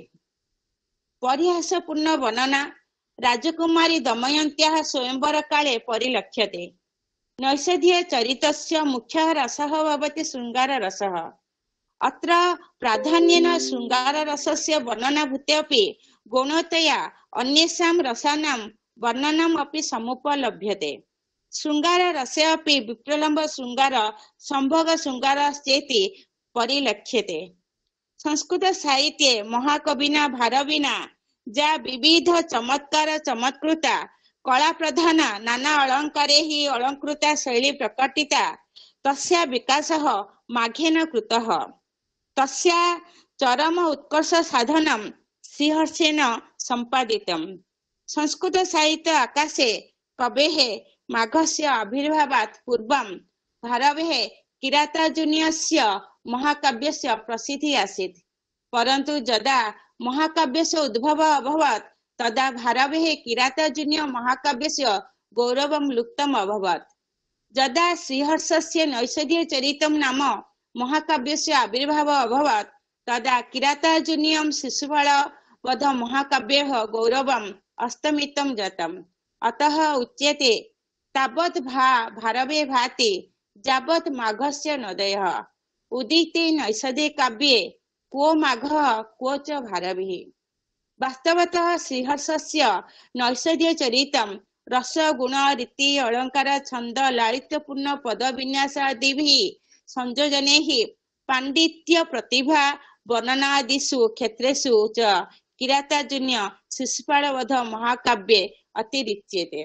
परिहासपूर्ण वर्णना राजकुमारी दमयन्त्याः स्वयंवर काले परिलक्ष्यते। नैषधीयचरितस्य मुख्यः रसः भवति शृङ्गाररसः। अत्र प्राधान्येन शृङ्गाररसस्य वर्णनाभूते अपि गौणतया अन्येषां रसानां वर्णनम् अपि समुपलभ्यते। शृङ्गाररसे अपि विप्रलम्ब शृङ्गार संभोग शृङ्गारश्चेति परिलक्ष्यते। संस्कृत साहित्ये महाकविना भारविना जा विविध चमत्कार चमत्कृता कला प्रधान नाना अलंकारे ही अलंकृता शैली प्रकटिता तस्या विकासः माघेन कृतः। तस्या चरम उत्कर्ष साधनं श्रीहर्षेण सम्पादितम्। संस्कृत साहित्य आकाशे कवेः माघस्य आविर्भावात् पूर्वं भारवेः किरातार्जुनीयस्य महाकाव्यस्य प्रसिद्धिः आसीत्। परन्तु यदा महाकाव्यस्य उद्भवः अभवत् तदा भारवेः किरातार्जुनीय महाकाव्यस्य गौरवं लुप्तम् अभवत्। यदा श्रीहर्षस्य नैषधीयचरितं नाम महाकाव्यस्य आविर्भावः अभवत् तदा किरातार्जुनीयं शिशुपालवध महाकाव्यः गौरवम् अस्तमितं जातम्। अतः उच्यते तावत् भा भारवे भाति यावत् माघस्य नोदयः। उदिते नैषधे काव्ये को माघः को च भारविः। वास्तवतः श्रीहर्षस्य नैषधीयचरितं रस गुण रीति अलंकार छंद लालित्यपूर्ण पदविन्यासादिभिः संयोजनैः पाण्डित्य प्रतिभा वर्णनादिषु क्षेत्रेषु च किरातार्जुनीय शिशुपालवध महाकाव्ये अतिरिच्यते।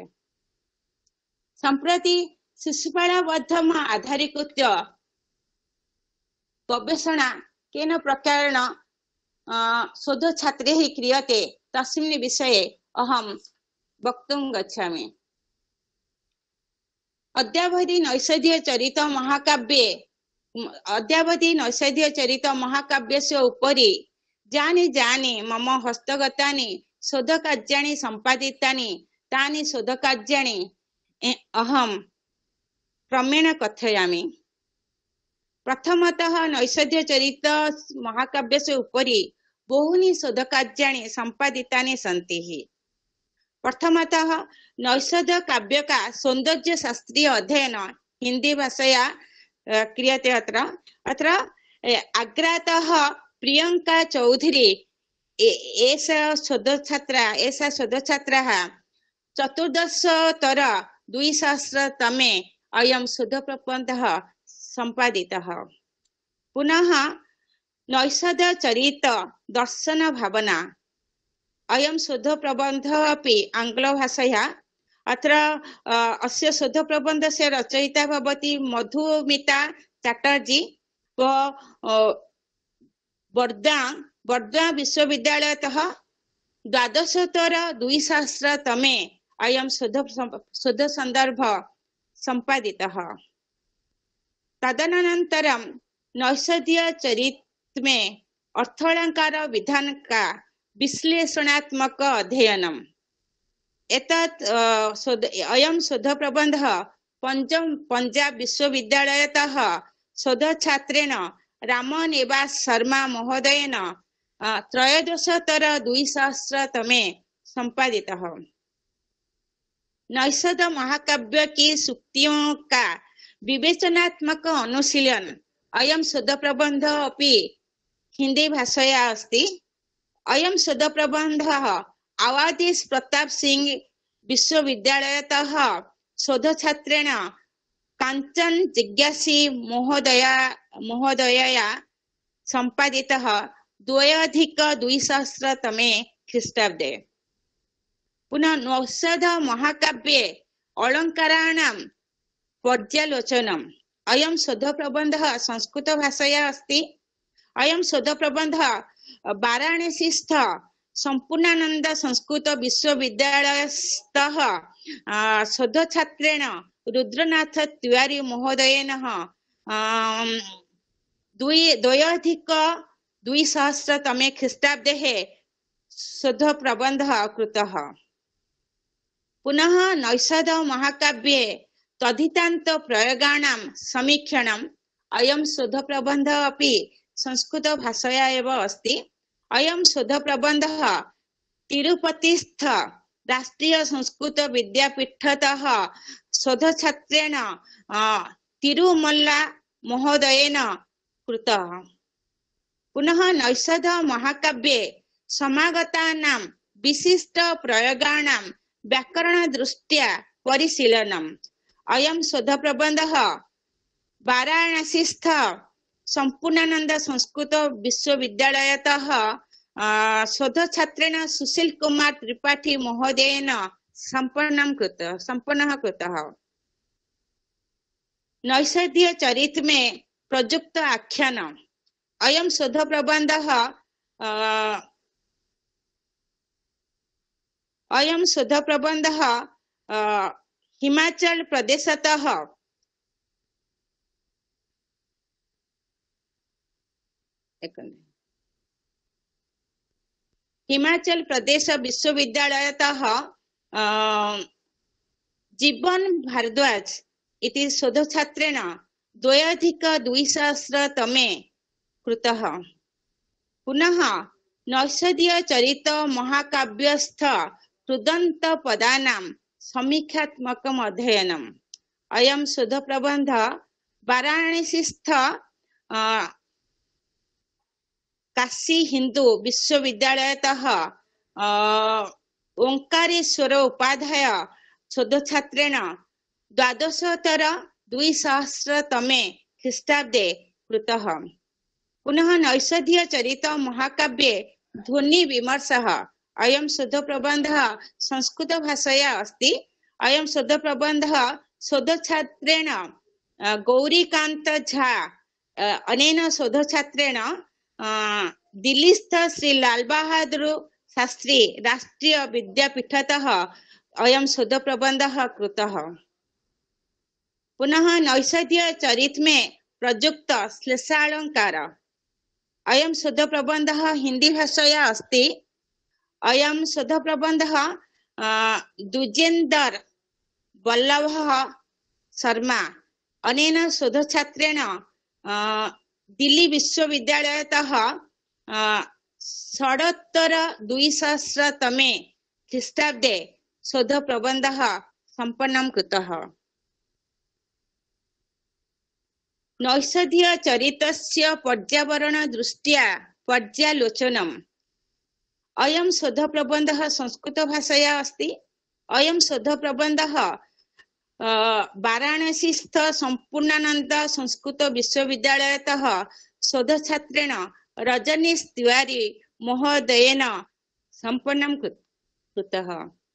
सम्प्रति शिशुपालवधम् आधारीकृत्य गवेषणा केन प्रकारेण शोध छात्रैः क्रियते तस्मिन् विषये अहं वक्तुं गच्छामि। अद्यावधि नैषधीयचरित महाकाव्ये अद्यावधि नैषधीयचरित महाकाव्यस्य उपरि यानि यानि मम हस्तगतानि शोधकार्याणि सम्पादितानि तानि शोधकार्याणि अहं क्रमेण कथयामि। प्रथमतः नैषधीयचरित महाकाव्यस्य उपरि बहूनि शोधकार्याणि सम्पादितानि सन्ति। प्रथमतः नैषध काव्य का सौंदर्य शास्त्रीय अध्ययन हिंदी भाषया क्रियते। अत्र अत्र आग्रातः प्रियंका चौधरी एषा शोधछात्रा एषा शोधछात्राः चतुर्दशोत्तर द्विसहस्रतमे अयं शोधप्रबन्धः सम्पादितः। पुनः नैषधचरित दर्शन भावना अयं शोधप्रबन्धः अपि आङ्ग्लभाषया। अत्र अस्य शोधप्रबन्धस्य रचयिता भवति मधुमिता चटर्जी व वर्धा वर्धा विश्वविद्यालयतः द्वादशोत्तर द्विसहस्रतमे अयं शोध शोधसन्दर्भ सम्पादितः। तदनन्तरं नैषधीयचरित में अर्थालंकार विधान का विश्लेषणात्मक अध्ययनम्। एतत् अयं शोधप्रबन्धः पंजम पंजाब विश्वविद्यालयतः शोधछात्रेण रामनिवास शर्मा महोदयेन त्रयोदशोत्तर द्विसहस्रतमे सम्पादितः। नैषध महाकाव्य की सूक्तियों का विवेचनात्मक अनुशीलन अयं शोध प्रबंध अपि हिंदी भाषया अस्ति। अयं शोध प्रबंध आवादेश प्रताप सिंह विश्वविद्यालयतः शोध छात्रेण कांचन जिज्ञासी महोदया महोदयया संपादितः द्वयाधिक द्विसहस्रतमे ख्रीष्टाब्दे। पुनः नौषध महाकाव्ये अलंकाराणां पर्यालोचनम् अयं शोध प्रबंध संस्कृत भाषया अस्ति। अयं शोध प्रबंध वाराणसीस्थ संपूर्णानंद संस्कृत विश्वविद्यालयस्थः शोध छात्रेण रुद्रनाथ तिवारी महोदयेन द्वि द्वयाधिक द्विसहस्रतमे ख्रीष्टाब्दे शोध प्रबंध कृतः। पुनः नैषध महाकाव्ये तद्धितान्त प्रयोगाणां समीक्षणम् अयं शोध प्रबंध अपि संस्कृत भाषया एव अस्ति। अयं शोध प्रबंध तिरुपतिस्थ राष्ट्रीय संस्कृत विद्यापीठतः शोध छात्रेण तिरुमल्ला महोदयेन कृतः। पुनः नैषध महाकाव्ये समागतानां विशिष्ट प्रयोगाणां व्याकरण दृष्ट्या परिशीलनम् अयं शोध प्रबंध वाराणसीस्थ संपूर्णानंद संस्कृत विश्वविद्यालयतः शोध छात्रेण सुशील कुमार त्रिपाठी महोदयेन संपन्नं कृतः संपन्नः कृतः। नैषधीय चरित में प्रयुक्त आख्यान अयं शोध प्रबंध अयं शोध प्रबंध हिमाचल प्रदेशतः हिमाचल प्रदेश विश्वविद्यालयतः जीवन भारद्वाज इति शोध छात्रेण द्वयाधिक द्विसहस्रतमे कृतः। पुनः नैषधीय चरित महाकाव्यस्थ कृदंत पदानां समीक्षात्मकम् अध्ययनम् अयं शोध प्रबंध वाराणसीस्थ काशी हिंदू विश्वविद्यालयतः ओंकारेश्वर उपाध्याय शोध छात्रेण द्वादशोत्तर द्विसहस्रतमे ख्रीष्टाब्दे कृतः। पुनः नैषधीय चरित महाकाव्ये ध्वनि विमर्शः अयं शोध प्रबंध संस्कृत भाषया अस्ति। अयं शोध प्रबंध शोध छात्रेण गौरीकांत झा अनेन शोध छात्रेण दिल्लीस्थ श्री लाल बहादुर शास्त्री राष्ट्रीय विद्यापीठतः अयं शोध प्रबंध कृतः। पुनः नैषधीय चरित में प्रयुक्त श्लेषालंकार अयं शोध प्रबंध हिंदी भाषया अस्ति। अयं शोध प्रबंध दुजेंदर वल्लभ शर्मा अनेन शोध छात्रेण दिल्ली विश्वविद्यालयतः षडोत्तर द्विसहस्रतमे ख्रीष्टाब्दे शोध प्रबंध संपन्नं कृतः। नैषधीय चरितस्य पर्यावरण दृष्ट्या पर्यालोचनम् अयं शोध प्रबंध संस्कृत भाषया अस्ति। अयं शोध प्रबंध वाराणसीस्थ संपूर्णानंद संस्कृत विश्वविद्यालयतः शोध छात्रेण रजनीश तिवारी महोदयेन संपन्नं कृतः।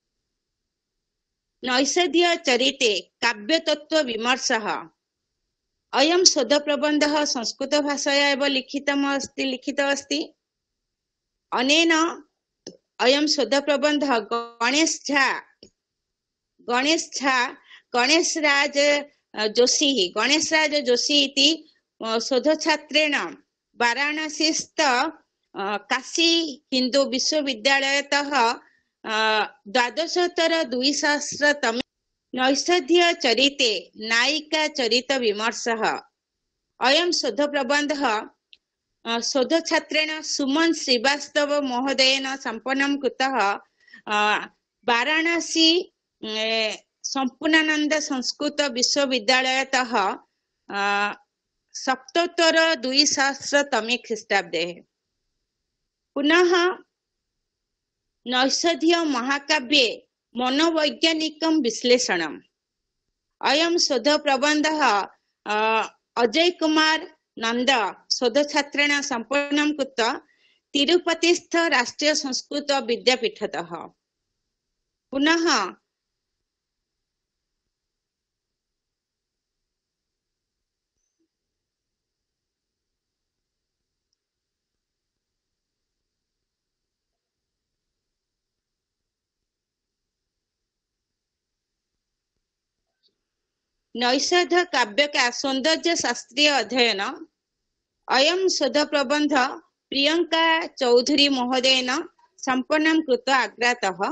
नैषधीय चरिते काव्य तत्व विमर्शः अयं शोध प्रबंध संस्कृत भाषया एव लिखितम् अस्ति लिखित अस्ति। अनेन अयं शोध प्रबंध गणेश झा गणेश झा गणेश राज जोशी गणेश राज जोशी इति शोध छात्रेण वाराणसीस्थ काशी हिंदू विश्वविद्यालयतः द्वादशोत्तर द्विसहस्रतमे नैषधीय चरिते नायिका चरित विमर्शः अयं शोध प्रबंध शोध छात्रेण सुमन श्रीवास्तव महोदयेन संपन्नं कृतः। वाराणसी संपूर्णानंद संस्कृत विश्वविद्यालयतः सप्तोत्तर द्विसहस्रतमे ख्रीष्टाब्दे पुनः नैषधीय महाकाव्ये मनोवैज्ञानिकं विश्लेषणम् अयं शोध प्रबन्धः अजय कुमार नंद शोधछात्रेण सम्पन्नं कृत्वा तिरुपतिस्थ राष्ट्रीय संस्कृत विद्यापीठतः पुनः नैषध काव्य का सौंदर्य शास्त्रीय अध्ययन अयं शोध प्रबंध प्रियंका चौधरी महोदयेन सम्पन्नं कृत्वा आग्रातः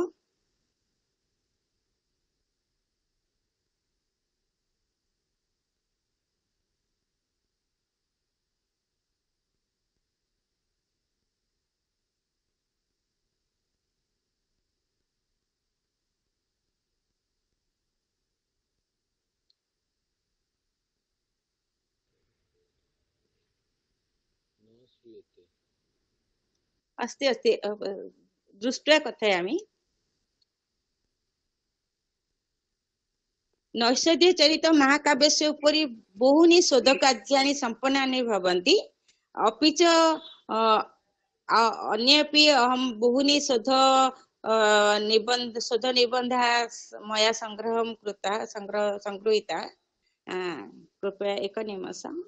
अस्ति अस्ति दृष्ट्वा कथयामि नैषधीय चरित महाकाव्यस्य उपरि बहूनि शोधकार्याणि सम्पन्नानि भवन्ति अपि च अन्येपि अहं बहूनि शोध निबन्ध शोध निबन्धाः मया संग्रहं कृतः संग्रह संगृहीता कृपया एकनिमेषम्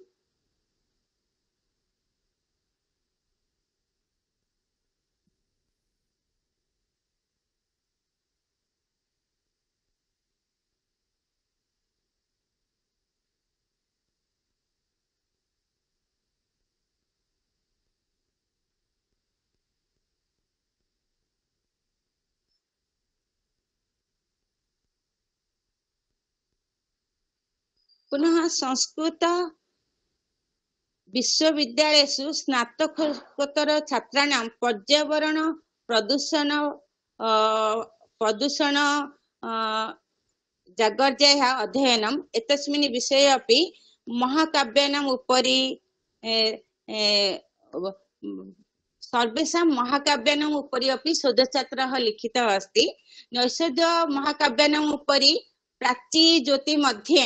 पुनः संस्कृत विश्वविद्यालयेषु स्नातकोत्तर छात्राणां पर्यावरण प्रदूषण प्रदूषण जागर्याः अध्ययनम् एतस्मिन् विषये अपि महाकाव्यानाम् उपरि सर्वेषां महाकाव्यानाम् उपरि अपि शोधच्छात्रः लिखितः अस्ति नैषध महाकाव्यानाम् उपरि प्राची ज्योति मध्ये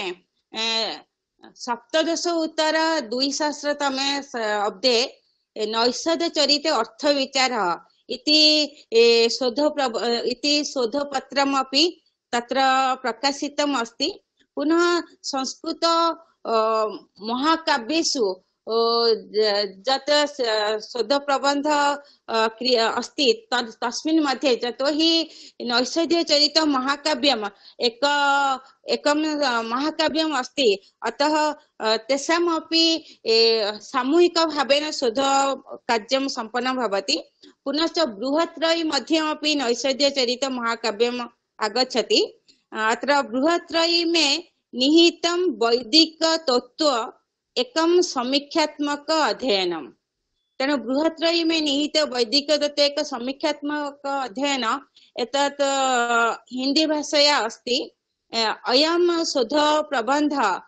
सप्तदश उत्तर द्विसहस्रतमे अब्दे नैषध चरिते अर्थ विचारः इति शोध इति शोधपत्रमपि तत्र प्रकाशितम् अस्ति पुनः संस्कृत महाकाव्येषु जत शोध प्रबंध अस्ति तस्मिन् मध्ये यतोहि नैषधीय चरित महाकाव्यम् एक एकं महाकाव्यम् अस्ति अतः तेषामपि सामूहिक भावेन शोध कार्यं सम्पन्नं भवति पुनश्च बृहत्त्रयी मध्यमपि नैषधीय चरित महाकाव्यम् आगच्छति अत्र बृहत्त्रयी में निहितं वैदिक तत्व एकम समीक्षात्मक अध्ययनम तेणु बृहत्त्रयी में निहित वैदिक तत्व एक समीक्षात्मक अध्ययन एतत् हिंदी भाषया अस्ति अयं शोध प्रबंध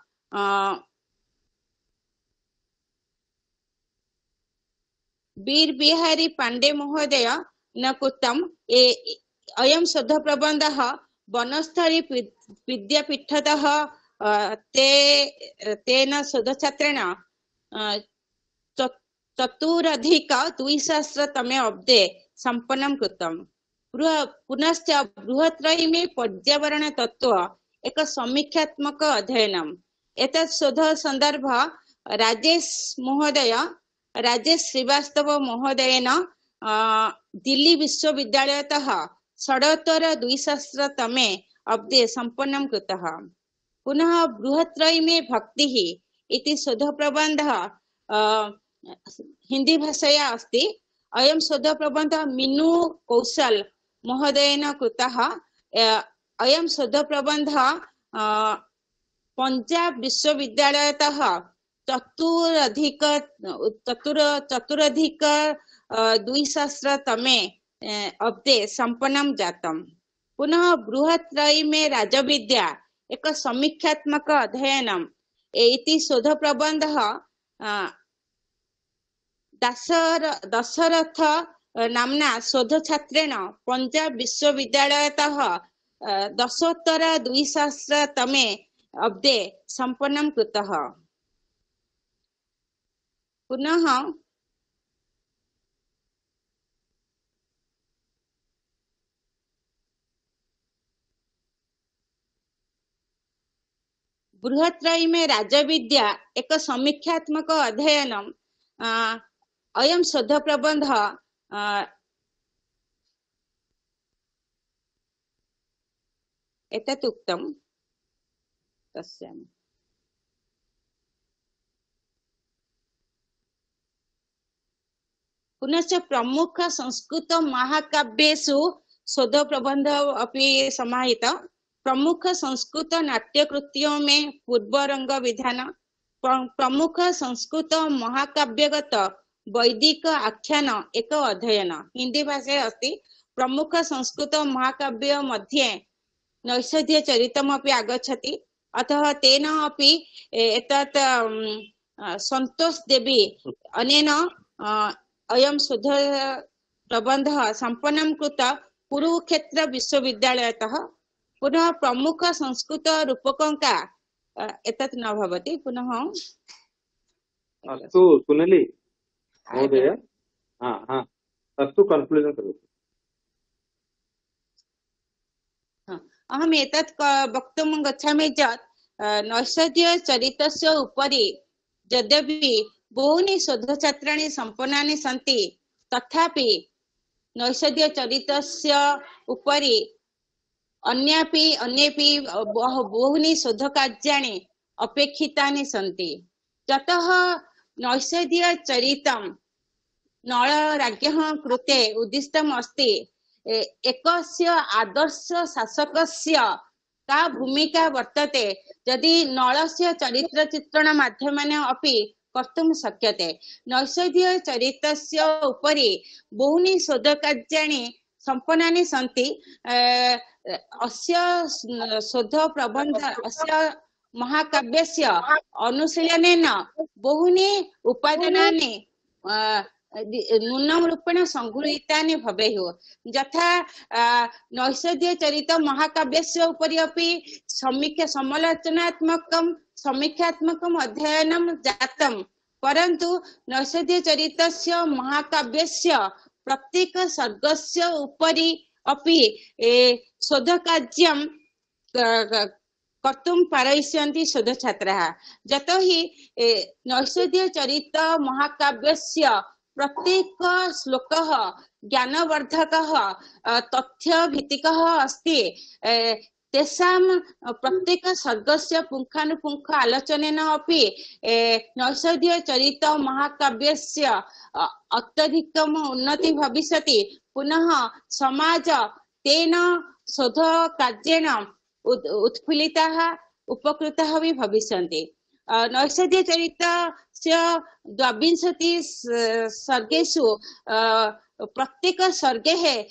वीर बिहारी पांडे महोदय न कृतम् अयं शोध प्रबंधः वनस्थली विद्यापीठतः ते तेन शोधछात्रेण चतुरधिक द्विसहस्रतमे अब्दे सम्पन्नं कृतम् पुनश्च बृहत्त्रयी में पर्यावरण तत्व एक समीक्षात्मक अध्ययनम् एतत् शोध संदर्भ राजेश महोदय राजेश श्रीवास्तव महोदयेन दिल्ली विश्वविद्यालयतः षडोत्तर द्विसहस्रतमे अब्दे सम्पन्नं कृतः पुनः बृहत्त्रयी में भक्तिः इति शोध प्रबन्धः हिंदी भाषया अस्ति अयं शोध प्रबन्धः मीनू कौशल महोदयेन कृतः अयं शोध प्रबन्धः पंजाब विश्वविद्यालयतः चतुरधिक चतुर चतुरधिक द्विसहस्रतमे अब्दे सम्पन्नं जातम् पुनः बृहत्रयी में राजविद्या एक समीक्षात्मक अध्ययनम इति शोध प्रबंध दासर दशरथ नामना शोध छात्रेण पंजाब विश्वविद्यालयतः दशोत्तर द्विसहस्रतमे अब्दे संपन्नं कृतः। पुनः बृहत्रयी में राजविद्या एक समीक्षात्मक अध्ययन अयम शोध प्रबंध एतत् उक्तम् तस्याम् पुनश्च प्रमुख संस्कृत महाकाव्येषु शोध प्रबंध अपि समाहित। प्रमुख संस्कृत नाट्यकृतियों में पूर्व रंग विधान, प्रमुख संस्कृत महाकाव्यगत वैदिक आख्यान एक अध्ययन हिंदी भाषा अस्ति। प्रमुख संस्कृत महाकाव्य मध्ये नैषधीय चरितमपि आगच्छति। अतः तेन अपि एतत् संतोष देवी अनेन अयं शोध प्रबंध संपन्नं कृत कुरुक्षेत्र विश्वविद्यालयतः। पुनः प्रमुख संस्कृत रूपकंका एतत् न भवति। पुनः अस्तु सुनेली महोदय, हाँ हाँ अस्तु कन्क्लूजन करोतु। अहम् एतत् वक्तुं गच्छामि यत् नैषधीय चरितस्य उपरि यद्यपि बहूनि शोधछात्राणि सम्पन्नानि सन्ति, तथापि नैषधीय चरितस्य उपरि अन्यापि अन्येपि बहूनि शोधकार्याणि अपेक्षितानि सन्ति। यतः नैषधीय चरितं नळराज्ञः कृते उद्दिष्टम् अस्ति। एकस्य आदर्श शासकस्य का भूमिका वर्तते यदि नळस्य चरित्र चित्रण माध्यमेन अपि कर्तुं शक्यते। नैषधीय चरितस्य उपरि बहूनि शोधकार्याणि सम्पन्नानि सन्ति। अस्य शोध प्रबंध अस्य महाकाव्यस्य अनुशीलनेन बहूनि उपादानानि नूनं रूपेण संगृहीतानि भवेयुः। यथा नैषधीय चरित महाकाव्यस्य उपरि अपि समीक्षा समालोचनात्मकं समीक्षात्मकम् अध्ययनं जातम्, परन्तु नैषधीय चरितस्य महाकाव्यस्य प्रत्येक सर्गस्य उपरि अपि शोधकार्यं कर्तुं पारयिष्यन्ति शोधछात्राः। यतोहि नैषधीय चरित महाकाव्यस्य प्रत्येक श्लोकः ज्ञानवर्धकः तथ्यभित्तिकः अस्ति। तेषां प्रत्येक सर्गस्य पुंखानुपुंख आलोचनेन अपि नैषधीय चरित महाकाव्यस्य अत्यधिकम् उन्नति भविष्यति। पुनः समाज तेन शोध कार्येण उत्फुल्लिताः उपकृताः भी भविष्यन्ति। नैषधीय चरितस्य द्वाविंशति सर्गेषु प्रत्येक सर्गे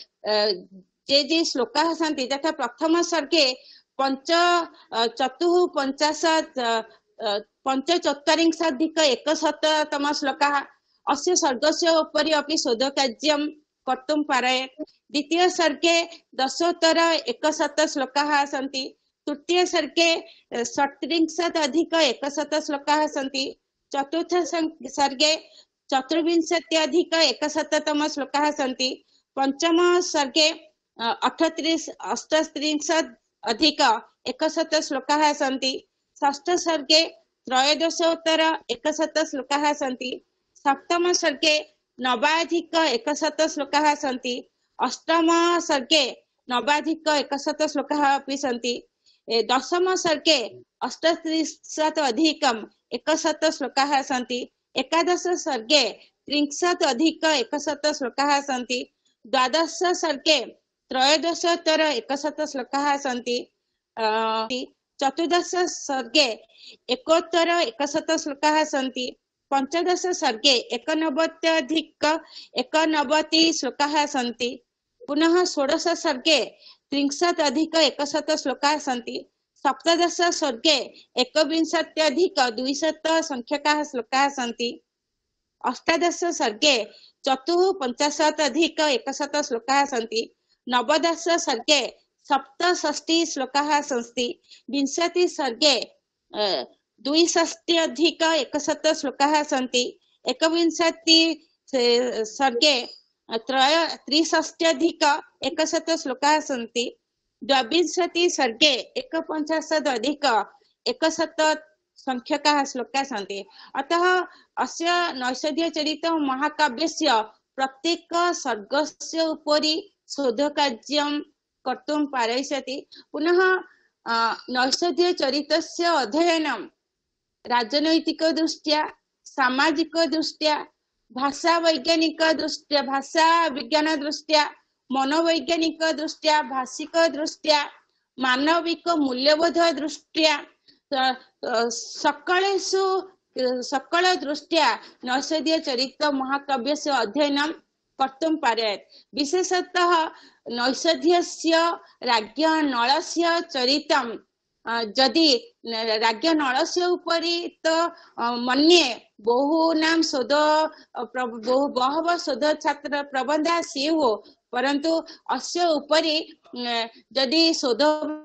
जे जे श्लोकाः सन्ति, तथा प्रथम सर्गे पंच चतुः पंचाशत् पंचचत्वारिंशदधिक एकशततम श्लोकाः अस्य सर्गस्य उपरि अपि शोधकार्यं कर्तुं पारयेत्। द्वितीय सर्गे दशोत्तर एकशत श्लोकाः सन्ति। तृतीय सर्गे षट्त्रिंशत् अधिक एकशत श्लोकाः सन्ति। चतुर्थ सर्गे चतुर्विंशत्यधिक एकशततम श्लोकाः सन्ति। पंचम सर्गे अठत्रिंश अष्टत्रिंशत् अधिक एकशत श्लोकाः सन्ति। षष्ठ सर्गे त्रयोदशोत्तर एकशत श्लोकाः सन्ति। सप्तम सर्गे नवाधिक एकशत श्लोकाः सन्ति। अष्टम सर्गे नवाधिक एकशत श्लोकाः अपि सन्ति। दशम सर्गे अष्टत्रिंशत् अधिकम् एकशत श्लोकाः सन्ति। एकादश सर्गे त्रिंशत् अधिक एकशत श्लोकाः सन्ति। द्वादश सर्गे त्रयोदशोत्तर एकशत श्लोकाः सन्ति। चतुर्दश सर्गे एकोत्तर एकशत श्लोकाः सन्ति। पंचदश सर्गे एकनवत्यधिक एकनवति श्लोकाः सन्ति। पुनः षोडश सर्गे त्रिंशत् अधिक एकशत श्लोकाः सन्ति। सप्तदश सर्गे एकविंशत्यधिक द्विशत संख्यकाः श्लोकाः सन्ति। अष्टादश सर्गे चतुःपञ्चाशत् अधिक एकशत श्लोकाः सन्ति। नवदश सर्गे सप्तषष्टि श्लोकाः सन्ति। विंशति सर्गे द्विषष्ट्यधिक एकशत श्लोकाः सन्ति। एकविंशति सर्गे त्रय त्रिषष्ट्यधिक एकशत श्लोकाः सन्ति। द्वाविंशति सर्गे एकपञ्चाशत् अधिक एकशत संख्यकाः श्लोकाः सन्ति। अतः अस्य नैषधीयचरित महाकाव्यस्य प्रत्येक सर्गस्य उपरि शोधकार्यं कर्तुं पारयिष्यति। पुनः नैषधीयचरितस्य अध्ययनं राजनैतिक दृष्ट्या, सामाजिक दृष्ट्या, भाषा वैज्ञानिक दृष्ट्या, भाषा विज्ञान दृष्ट्या, मनोवैज्ञानिक दृष्ट्या, भाषिक दृष्ट्या, मानविक मूल्यबोध दृष्ट्या, सकलेषु सकल दृष्ट्या नैषधीयचरित महाकाव्यस्य अध्ययनं कर्तुं पारयेत्। विशेषतः नैषधीयस्य राज्ञः नलस्य चरितं यदि राज्ञ नलस्य उपरि तो मन्ये बहूनां शोध बहु बहवः शोध छात्र प्रबन्धाः स्युः, परन्तु अस्य उपरि यदि शोध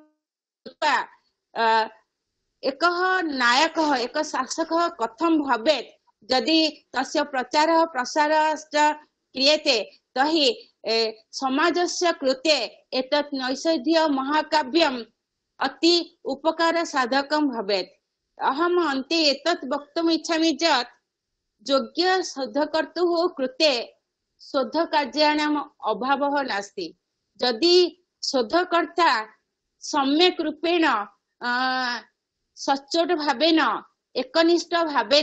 एकः नायकः एक शासकः कथं भवेत्, यदि तस्य प्रचारः प्रसारः क्रियते तर्हि समाजस्य कृते एतत् नैषधीय महाकाव्यम् अति उपकार साधकं भवेत्। अहम् अन्ते एतत् वक्तुम् इच्छामि यत् योग्य शोधकर्तुः कृते शोधकार्याणाम् अभावः नास्ति। यदि शोधकर्ता सम्यक् रूपेण सच्चोट भावेन एकनिष्ठ भावेन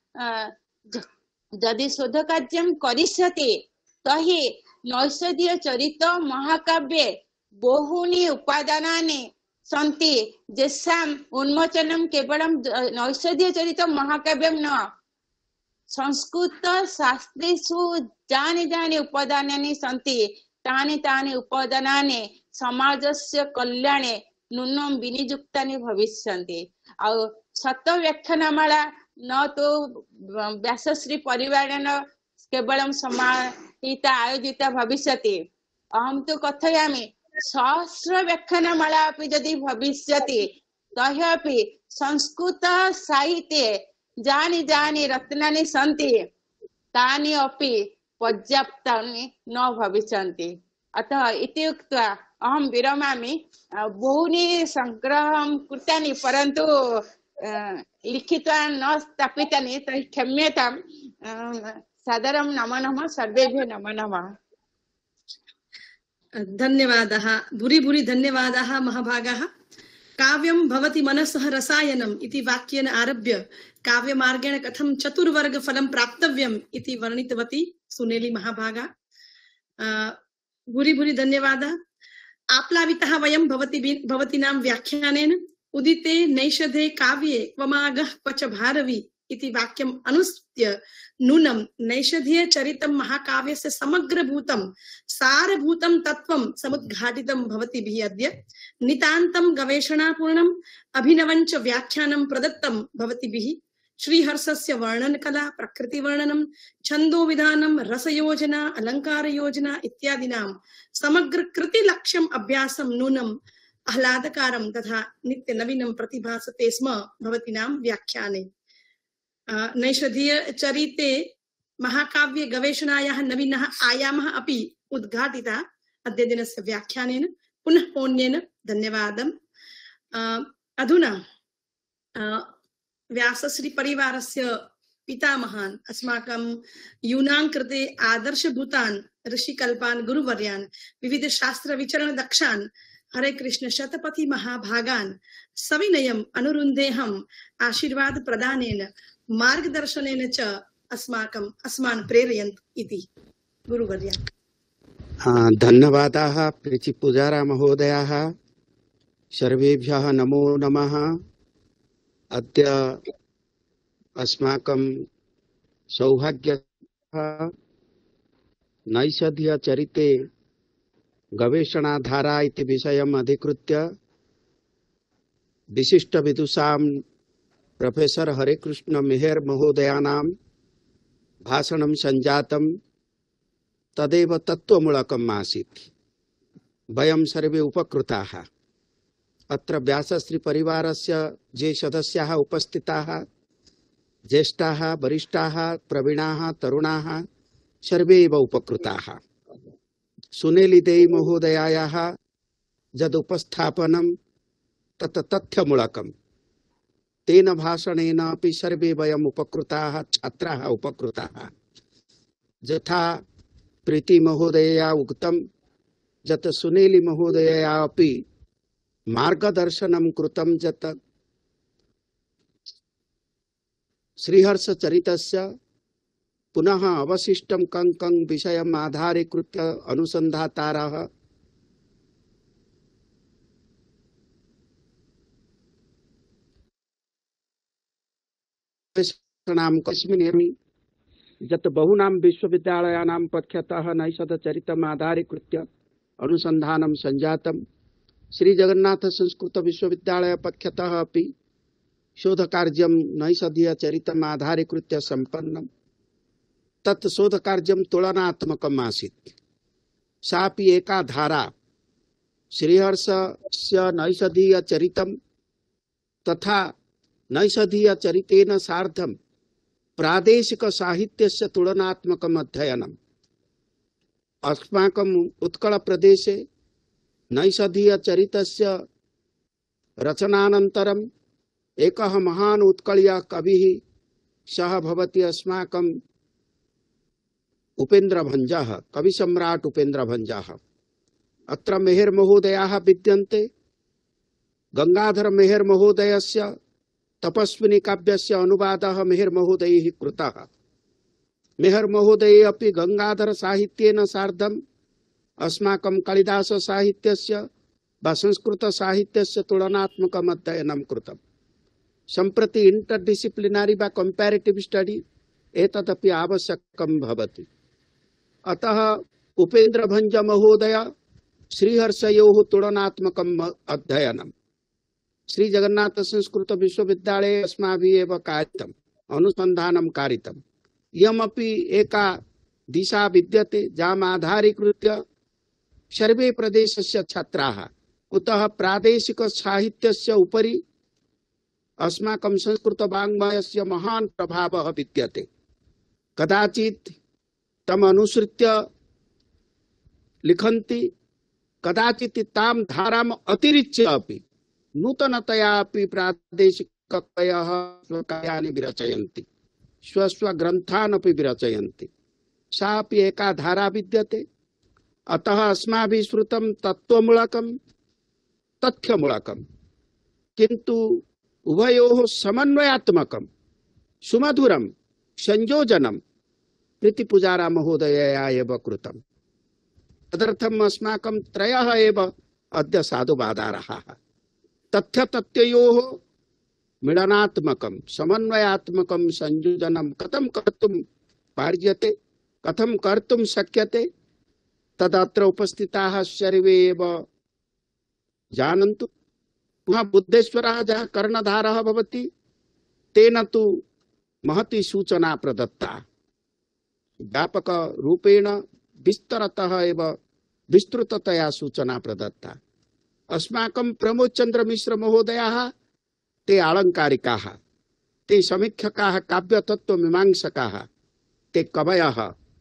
यदि शोधकार्यं करिष्यति तर्हि नैषधीयचरित महाकाव्ये बहूनि उपादानानि सन्ति, येषाम् उन्मोचनं केवलं नैषधीयचरित महाकाव्यं न, संस्कृत शास्त्रेषु यानि यानि उपादानानि सन्ति तानि तानि उपादानानि समाजस्य कल्याणे नूनं विनियुक्तानि भविष्यन्ति। और शत व्याख्यानमाला न तो व्यासश्री परिवारेण केवलं समाहिता आयोजिता भविष्यति। अहं तु कथयामि सहस्र व्याख्यानमाला अपि यदि भविष्यति तर्हि संस्कृत साहित्ये यानि यानि रत्नानि सन्ति तानि अपि पर्याप्तानि न भविष्यन्ति। अतः इति उक्त्वा अहं विरमामि। बहूनि संग्रहं कृतानि परन्तु लिखित्वा न स्थापितानि, तर्हि क्षम्यतां। सादरं नमो नमः, सर्वेभ्यः नमो नमः। धन्यवादः, भूरि भूरि धन्यवादाः महाभागाः। काव्यं भवति मनसः रसायनम् इति वाक्येन आरभ्य काव्यमार्गेण कथं चतुर्वर्गफलं प्राप्तव्यम् इति वर्णितवती सुनेली महाभागा। भूरि भूरि धन्यवादः। आप्लावितः वयं भवति भवतीनां व्याख्यानेन उदिते नैषधे काव्ये क्वमागः क्वच भारवी इति वाक्यम् अनुसृत्य नूनं नैषधीय चरितं महाकाव्यस्य समग्रभूतं सारभूतं तत्त्वं समुद्घाटितं भवतीभिः अद्य। नितान्तं गवेषणापूर्णम् अभिनवञ्च व्याख्यानं प्रदत्तं भवतीभिः। श्रीहर्षस्य वर्णनकला, प्रकृतिवर्णनं, छन्दोविधानं, रसयोजना, अलङ्कारयोजना इत्यादीनां समग्र कृतिलक्ष्यम् अभ्यासं नूनं आह्लादकारं तथा नित्यनवीनं प्रतिभासते स्म भवतीनां व्याख्याने। नैषधीय चरिते महाकाव्ये गवेषणायाः नवीनः आयामः अपि उद्घाटितः अद्य दिनस्य व्याख्यानेन। पुनः पुण्येन धन्यवादम्। अधुना व्यासश्री परिवारस्य पितामहान् अस्माकं यूनां कृते आदर्शभूतान् ऋषिकल्पान् गुरुवर्यान् विविध शास्त्र विचरण दक्षान् हरे कृष्ण शतपथि महाभागान् सविनयम् अनुरुन्धेऽहम् आशीर्वाद प्रदानेन मार्गदर्शनेन च अस्माकम् अस्मान् प्रेरयन्तु इति गुरुवर्य। धन्यवादाः प्रीति पुजारा महोदयाः। सर्वेभ्यः नमो नमः। अद्य अस्माकं सौभाग्यः नैषधीय चरिते गवेषणाधारा इति विषयम् अधिकृत्य विशिष्ट विदुषां प्रोफेसर हरेकृष्ण मेहर महोदयानां भाषणं सञ्जातं तदेव तत्त्वमूलकम् आसीत्। वयं सर्वे उपकृताः। अत्र व्यासश्री परिवारस्य ये सदस्याः उपस्थिताः, ज्येष्ठाः, वरिष्ठाः, प्रवीणाः, तरुणाः सर्वे एव उपकृताः। सुनेली देई महोदयायाः यद् उपस्थापनं तत् तथ्यमूलकम्। तेन भाषणेन अपि सर्वे वयम् उपकृताः, छात्राः उपकृताः। यथा प्रीति महोदयया उक्तं यत् सुनेली महोदयया अपि मार्गदर्शनं कृतं यत् श्रीहर्षचरितस्य पुनः अवशिष्टं कं कं विषयम् आधारीकृत्य अनुसन्धातारः कस्मिन् यत् बहूनां विश्वविद्यालयानां पक्षतः नैषधचरितम् आधारीकृत्य अनुसन्धानं सञ्जातं। श्री जगन्नाथ संस्कृत विश्वविद्यालय पक्षतः अपि शोधकार्यं नैषधीयचरितम् आधारीकृत्य सम्पन्नं। तत् शोधकार्यं तुलनात्मकम् आसीत्। सापि एका धारा श्रीहर्षस्य नैषधीयचरितं तथा नैषधीयचरितेन सार्धं प्रादेशिक साहित्यस्य तुलनात्मकम् अध्ययनम्। अस्माकम् उत्कल प्रदेशे नैषधीयचरितस्य रचनानन्तरम् एकः महान् उत्कलीय कविः सः भवति अस्माकम् उपेन्द्रभञ्जः, कविसम्राट् उपेन्द्रभञ्जः। अत्र मेहर महोदयाः विद्यन्ते। गंगाधर मेहर महोदयस्य तपस्विनी काव्यस्य अनुवादः मेहर महोदयैः कृतः। मेहर महोदये अपि गंगाधर साहित्येन सार्धम् अस्माकं कालिदास साहित्यस्य वा संस्कृत साहित्यस्य तुलनात्मकम् अध्ययनं कृतम्। सम्प्रति इंटरडिसिप्लिनरी वा कंपैरेटिव स्टडी एतदपि आवश्यकं भवति। अतः उपेन्द्रभञ्ज महोदय श्रीहर्षयोः तुलनात्मकम् अध्ययनं श्री जगन्नाथ संस्कृत विश्वविद्यालये अस्माभिः एव कारितम्, अनुसन्धानं कारितम्। इयमपि एका दिशा विद्यते याम् आधारीकृत्य सर्वे प्रदेशस्य छात्राः, कुतः प्रादेशिक साहित्यस्य उपरि अस्माकं संस्कृत वाङ्मयस्य महान् प्रभावः विद्यते। कदाचित् तम् अनुसृत्य लिखन्ति, कदाचित् तां धाराम् अतिरिच्य अपि नूतनतया अपि प्रादेशिककवयः स्वकार्याणि विरचयन्ति, स्वस्वग्रन्थान् अपि विरचयन्ति। सा अपि एका धारा विद्यते। अतः अस्माभिः श्रुतं तत्त्वमूलकं तथ्यमूलकं, किन्तु उभयोः समन्वयात्मकं सुमधुरं संयोजनं प्रीतिपुजारा महोदयया एव कृतम्। तदर्थम् अस्माकं त्रयः एव अद्य साधुवादारः। तथ्य तथ्ययोः मिलनात्मकं समन्वयात्मकं संयोजनं कथं कर्तुं पार्यते, कथं कर्तुं शक्यते, तदत्र उपस्थिताः सर्वे एव जानन्तु। पुनः बुद्धेश्वरः यः कर्णधारः भवति तेन तु महती सूचना प्रदत्ता। व्यापक रूपेण विस्तरतः एव विस्तृततया सूचना प्रदत्ता। अस्माकं प्रमोद चंद्र मिश्र महोदयाः ते आलंकारिकाः, ते समीक्षकाः, काव्य तत्व मीमांसकाः, ते कवयः,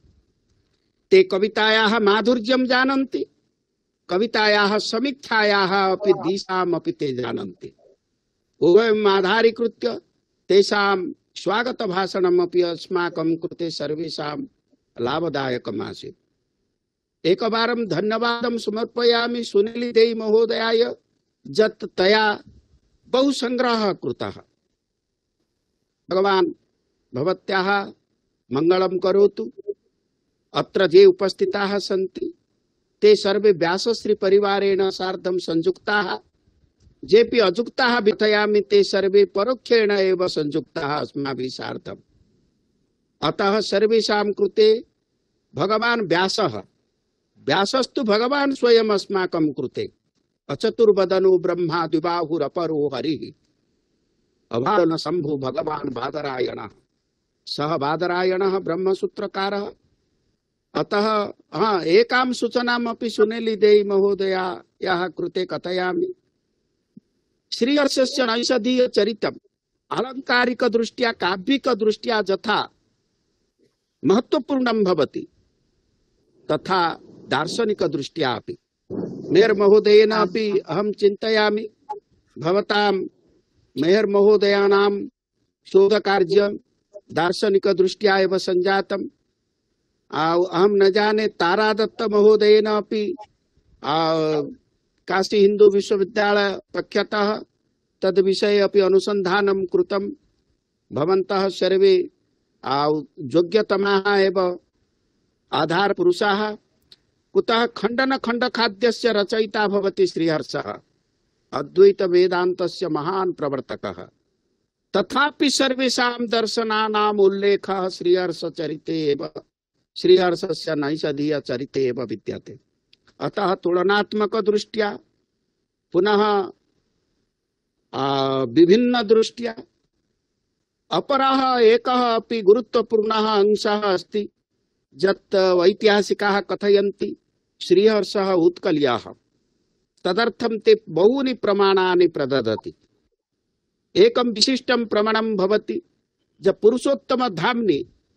ते कवितायाः माधुर्यं जानन्ति, कवितायाः समीक्षायाः अपि दिशाम् अपि ते जानन्ति। उभयम् आधारीकृत्य तेषां स्वागत भाषणम् अपि अस्माकं कृते सर्वेषां लाभदायकम् आसीत्। एकवारं धन्यवादं समर्पयामि सुनेली देई महोदयाय, यत् तया बहु संग्रहः कृतः। भगवान् भवत्याः मंगलं करोतु। अत्र ये उपस्थिताः सन्ति ते सर्वे व्यासश्री परिवारेण सार्धं संयुक्ताः। जेपि अयुक्ताः विथयामि ते सर्वे परोक्षेण एव संयुक्ताः अस्माभिः सार्धम्। अतः सर्वेषां कृते भगवान् व्यासः व्यासस्तु भगवान स्वयं अस्माकं कृते अचतुर्वदनो ब्रह्मा द्विबाहुरपरो हरिः अभावन शंभु भगवान बादरायणः सह बादरायणः ब्रह्मसूत्रकारः। अतः हाँ एकां सूचनाम् अपि सुनेली देयी महोदयायाः कृते कथयामि। श्रीहर्षस्य नैषधीय चरितम् अलंकारिक दृष्ट्या काव्यिक दृष्ट्या यथा महत्वपूर्णं भवति तथा दार्शनिक दृष्ट्या अपि मेहर महोदयेन अपि अहं चिन्तयामि भवतां मेहर महोदयानां शोधकार्यं दार्शनिक दृष्ट्या एव संजातम्। अहं न जाने तारादत्त महोदयेन अपि काशी हिंदू विश्वविद्यालय पक्षतः तद विषये अपि अनुसंधानं कृतं। भवन्तः सर्वे योग्यतमाः एव आधार पुरुषाः। कुतः खंडन खंड खाद्यस्य रचयिता भवति श्रीहर्षः अद्वैत वेदान्तस्य महान् प्रवर्तकः। तथापि सर्वेषां दर्शनानाम् उल्लेखः श्रीहर्षचरिते एव श्रीहर्षस्य नैषधीय चरिते एव विद्यते। अतः तुलनात्मक दृष्ट्या पुनः विभिन्न दृष्ट्या अपरः एकः अपि गुरुत्वपूर्णः अंशः अस्ति यत् ऐतिहासिकाः कथयन्ति श्रीहर्षः उत्कलीयः। तदर्थं ते बहूनि प्रमाणानि प्रददति। एकं विशिष्टं प्रमाणं भवति ज पुरुषोत्तम धाम्नि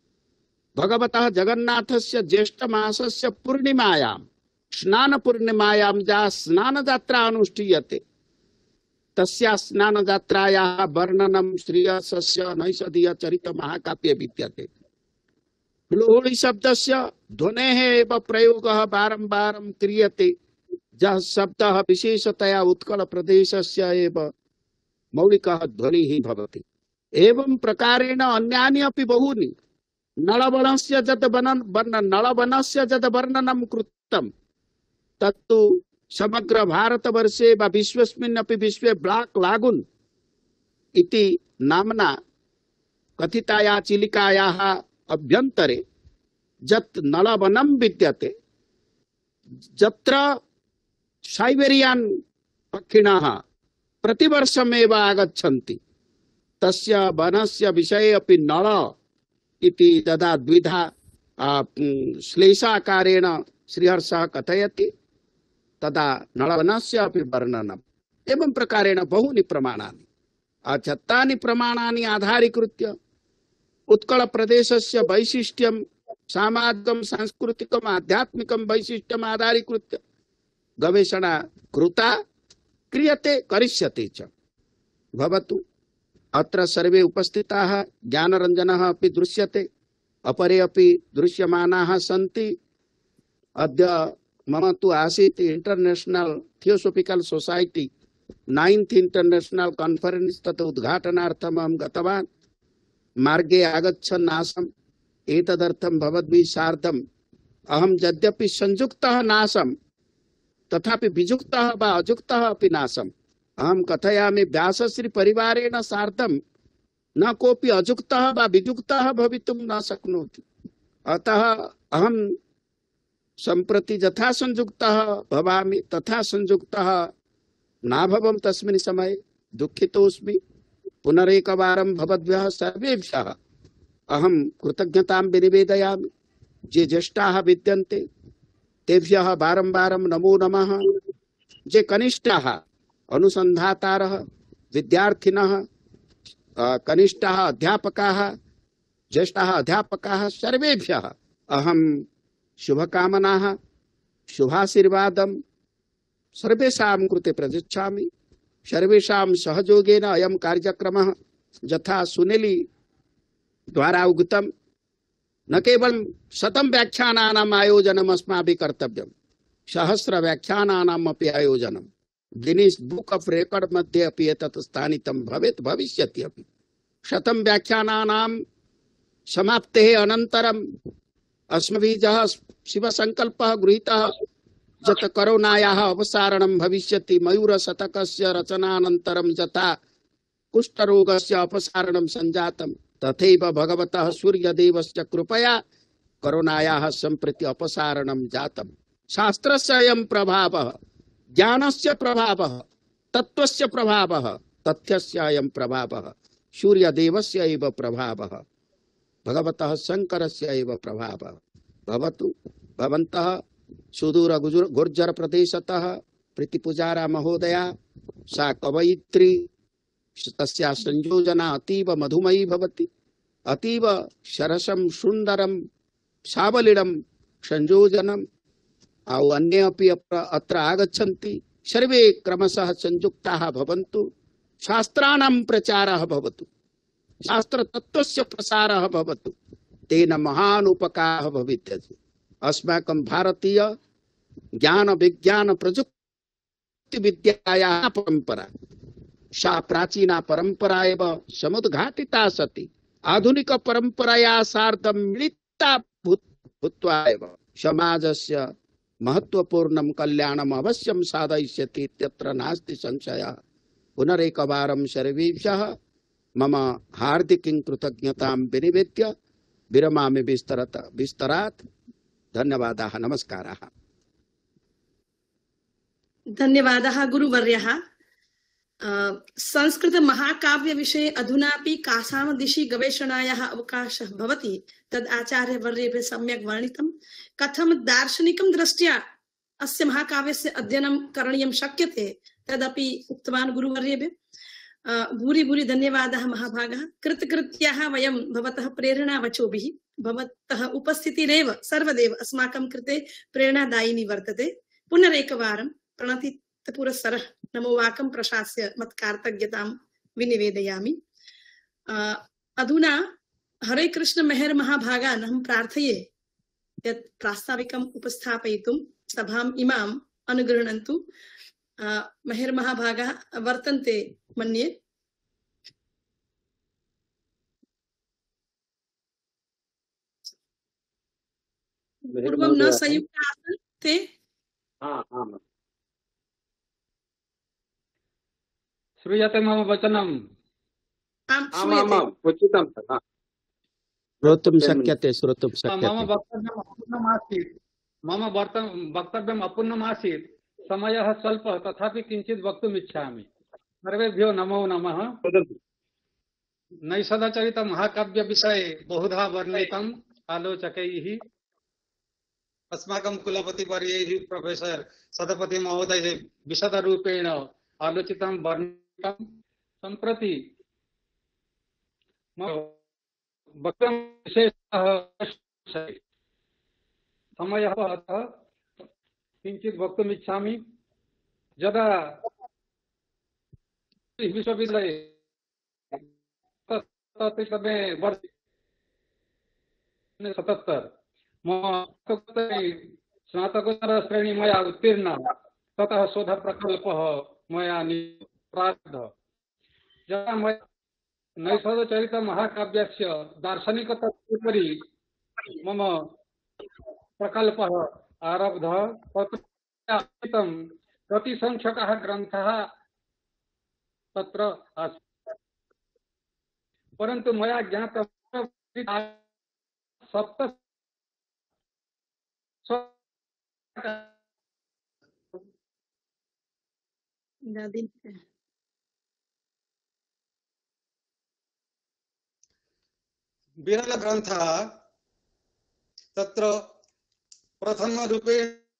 भगवतः जगन्नाथस्य ज्येष्ठ मासस्य पूर्णिमायां स्नान पूर्णिमायां या स्नान यात्रा अनुष्ठीयते तस्या स्नान यात्रायाः वर्णनं श्रीहर्षस्य नैषधीय चरित महाकाव्ये विद्यते। लोहड़ी शब्दस्य ध्वनेः एव प्रयोगः बारंबारं क्रियते। यः शब्दः विशेषतया उत्कल प्रदेशस्य एव मौलिकः ध्वनिः भवति। एवं प्रकारेण अन्यानि अपि बहूनि नलवनस्य यद् वर्ण नलवनस्य यद् वर्णनं कृतं तत्तु समग्र भारतवर्षे वा विश्वस्मिन् अपि विश्वे ब्लैक लागून इति नाम्ना कथिताया चिलिकायाः अभ्यन्तरे यत् नलवनं विद्यते यत्र साइबेरियन पक्षिणः प्रतिवर्षमेव आगच्छन्ति तस्य वनस्य विषये अपि नल इति तदा द्विधा श्लेषाकारेण श्रीहर्षः कथयति तदा नलवनस्य अपि वर्णनम्। एवं प्रकारेण बहूनि प्रमाणानि अचत्तानि प्रमाणानि आधारीकृत्य उत्कल प्रदेशस्य वैशिष्ट्यं सामाजिकं सांस्कृतिकम् आध्यात्मिकं वैशिष्ट्यम् आधारीकृत्य गवेषणा कृता क्रियते करिष्यते च। भवतु अत्र सर्वे उपस्थिताः ज्ञानरञ्जनः अपि दृश्यते अपरे अपि दृश्यमानाः सन्ति। अद्य मम तु आसीत् international theosophical society ninth international conference तत् उद्घाटनार्थम् अहं गतवान्। मार्गे आगच्छन् आसम्। एतदर्थं भवद्भिः सार्धम् अहं यद्यपि संयुक्तः नासम् तथापि विजुक्तः वा अजुक्तः अपि नासम्। अहं कथयामि व्यासश्री परिवारेण सार्धं न कोऽपि अजुक्तः वा विजुक्तः भवितुं न शक्नोति। अतः अहं सम्प्रति यथा संयुक्तः भवामि तथा संयुक्तः नाभवं तस्मिन् समये दुःखितोऽस्मि। पुनरेकवारं भवद्भ्यः सर्वेभ्यः अहं कृतज्ञतां विनिवेदयामि। ये ज्येष्ठाः विद्यन्ते तेभ्यः बारंबारं नमो नमः। जे कनिष्ठाः अनुसन्धातारः विद्यार्थिनः कनिष्ठाः अध्यापकाः ज्येष्ठाः अध्यापकाः सर्वेभ्यः अहं शुभकामनाः शुभाशीर्वादं सर्वेषां कृते प्रयच्छामि। सर्वेषां सहयोगेन अयं कार्यक्रमः यथा सुनेली द्वारा उक्तं न केवलं शतं व्याख्यानानाम् आयोजनम् अस्माभिः कर्तव्यं सहस्र व्याख्यानानाम् अपि आयोजनं गिनीस् बुक ऑफ रेकॉर्ड मध्ये अपि एतत् स्थानितं भवेत् भविष्यति अपि। शतं व्याख्यानानां समाप्तेः अनन्तरम् अस्मभिः यः शिवसङ्कल्पः गृहीतः यत् करोनायाः अपसारणं भविष्यति मयूरशतकस्य रचनानन्तरं यथा कुष्ठरोगस्य अपसारणं सञ्जातं तथैव भगवतः सूर्यदेवस्य कृपया करोनायाः सम्प्रति अपसारणं जातम्। शास्त्रस्य अयं प्रभावः, ज्ञानस्य प्रभावः, तत्त्वस्य प्रभावः, तथ्यस्य अयं प्रभावः, सूर्यदेवस्य एव प्रभावः, भगवतः शंकरस्य एव प्रभावः भवतु। भवन्तः सुदूर गुर्जर प्रदेशतः प्रीतिपूजारा महोदया सा कवयित्री, तस्या संयोजना अतीव मधुमयी भवति, अतीव सरसं सुंदरं सावलीलं संयोजनम्। आउ अन्ये अपि अत्र आगच्छन्ति, सर्वे क्रमशः संयुक्ताः भवन्तु, शास्त्राणां प्रचारः भवतु, शास्त्र तत्त्वस्य प्रसारः भवतु, तेन महान् उपकारः भविष्यति। अस्माकं भारतीय ज्ञान विज्ञान प्रयुक्ति विद्यायाः परंपरा सा प्राचीना परंपरा एव समुद्घाटिता सति आधुनिक परंपरया सार्धं मिलिता भूत्वा एव समाजस्य महत्वपूर्णं कल्याणम् अवश्यं साधयिष्यति इत्यत्र नास्ति संशयः। पुनरेकवारं सर्वेभ्यः मम हार्दिकीं कृतज्ञतां विनिवेद्य विरमामि विस्तरत विस्तरात्। धन्यवादाः, नमस्काराः। धन्यवादाः गुरुवर्यः। संस्कृत महाकाव्य विषये अधुनापि कासां दिशि गवेषणायाः अवकाशः भवति, तद् आचार्यवर्येभिः सम्यक् वर्णितं। कथं दार्शनिकं दृष्ट्या अस्य महाकाव्यस्य अध्ययनं करणीयं शक्यते तदपि उक्तवान् गुरुवर्येभिः। भूरि भूरि धन्यवादाः महाभागाः। कृतकृत्याः वयं भवतः प्रेरणावचोभिः। भवतः उपस्थितिरेव सर्वदेव अस्माकं कृते प्रेरणादायिनी वर्तते। पुनरेकवारं प्रणतिपुरस्सरः नमो वाकं प्रशास्य मत्कार्तज्ञतां विनिवेदयामि। अधुना हरे कृष्ण मेहर महाभागान् अहं प्रार्थये यत् प्रास्ताविकम् उपस्थापयितुं सभाम् इमाम् अनुगृह्णन्तु। मेहर महाभागाः वर्तन्ते मन्ये। पूर्वं न संयुक्ता आसन् ते। श्रूयते मम वचनम्? आम् श्रूयते। श्रोतुं शक्यते, श्रोतुं मम शक्यते। वक्तव्यम् अपूर्णमासीत् मम वक्तव्यम् अपूर्णमासीत् समयः स्वल्पः, तथापि किञ्चित् वक्तुम् इच्छामि। सर्वेभ्यो नमो नमः। नैषधचरित महाकाव्य विषये बहुधा वर्णितम् आलोचकैः, अस्माकं कुलपतिवर्यैः प्रोफेसर सदपति महोदय विशदरूपेण आलोचितं वर्णितं। सम्प्रति वक्तुं विशेषः समयः अतः किञ्चित् वक्तुम् इच्छामि। यदा विश्वविद्यालये तत्तमे वर्षे सतहत्तर स्नातकोत्तर श्रेणी मया उत्तीर्ण, ततः शोध प्रकल्पः मया प्रारब्धः। यदा मया नैषधचरित महाकाव्यस्य दार्शनिकतत्त्वोपरि मम प्रकल्पः आरब्धः, तत्र प्रतिसंख्यकः ग्रन्थः तत्र आसीत्, परन्तु मया ज्ञातं सप्त विरल ग्रन्थः। तत्र प्रथम रूपे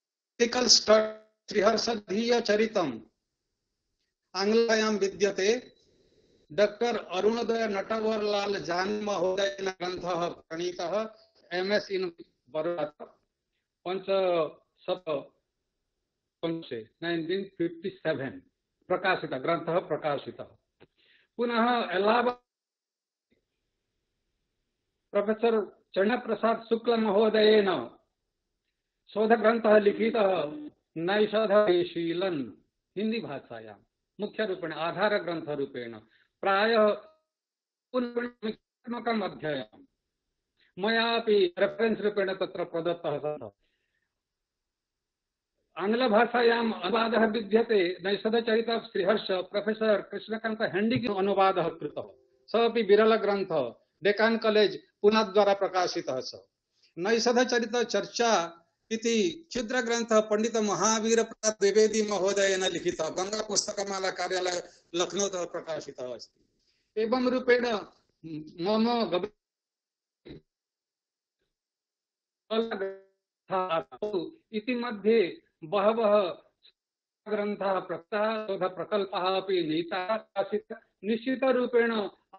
श्रीहर्षधीय चरितम् आंग्लायां विद्यते। डॉक्टर अरुणोदय नटवरलाल जानी महोदयेन ग्रन्थः प्रणीतः एम एस इन बरोडा पंचशत पंचे नाइनटीन फिफ्टी सेवन प्रकाशितः ग्रन्थः प्रकाशितः। पुनः इलाहाबाद प्रोफेसर चरण प्रसाद शुक्ल महोदयेन शोधग्रन्थः लिखितः नैषधशीलन हिंदी भाषायां मुख्य रूपेण आधार ग्रंथ रूपेण प्रायः पुनर्मकम् अध्ययनं मयापि रेफरेन्स् रूपेण तत्र प्रदत्तः सः। आंग्ल भाषायाम् अनुवादः विद्यते। नैषधचरित श्रीहर्ष प्रोफेसर कृष्णकान्त हेण्डिके अनुवादः कृतः, सः अपि विरल ग्रन्थः डेकान् कॉलेज पुणे द्वारा प्रकाशितः। सः नैषधचरित चर्चा इति क्षुद्र ग्रंथ पंडित महावीर प्रसाद द्विवेदी महोदयेन लिखितः गंगा पुस्तकमाला कार्यालय लखनऊ प्रकाशितः अस्ति। एवं रूपेण मम इति मध्ये बहवः ग्रन्थाः प्रकटाः शोध प्रकल्पाः अपि नीताः आसीत्। निश्चितरूपेण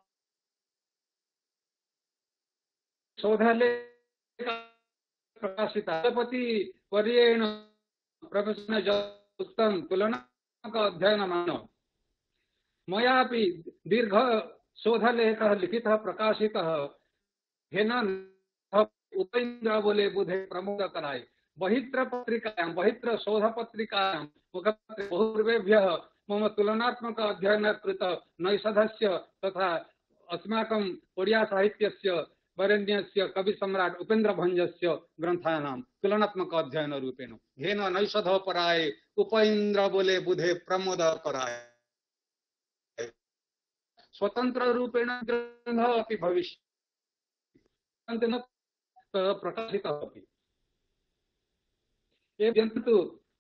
शोधलेख प्रकाशितः राष्ट्रपति वर्येण प्रोफेसर जॉर्ज तुलनात्मक अध्ययनमानः मयापि दीर्घ शोधलेखः लिखितः प्रकाशितः हेन उपेन्द्र बोले बुधे प्रमोदकराय बहित्र पत्रिकायां बहित्र शोध पत्रिकायां मुखपत्रे बहुपूर्वेभ्यः मम तुलनात्मक अध्ययन कृत नैषधस्य तथा अस्माकं ओडिया साहित्यस्य वरेण्यस्य कवि सम्राट उपेन्द्र भंजस्य ग्रन्थानां तुलनात्मक अध्ययन रूपेण घेन नैषध पराय उपेन्द्र बोले बुधे प्रमोदकराय स्वतंत्र रूपेण ग्रन्थः अपि भविष्यति न प्रकाशितः अपि। एवन्तु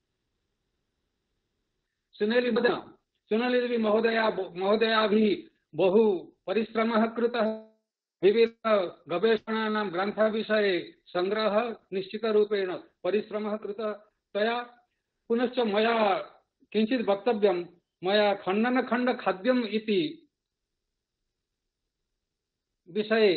सुनेली सुनेली महोदया महोदयाभिः बहु परिश्रमः कृतः। विविध गवेषणानां ग्रन्थविषये संग्रह निश्चितरूपेण परिश्रमः कृतः तया। पुनश्च मया किञ्चित् वक्तव्यं। मया खण्डन खण्ड खाद्यम् इति विषये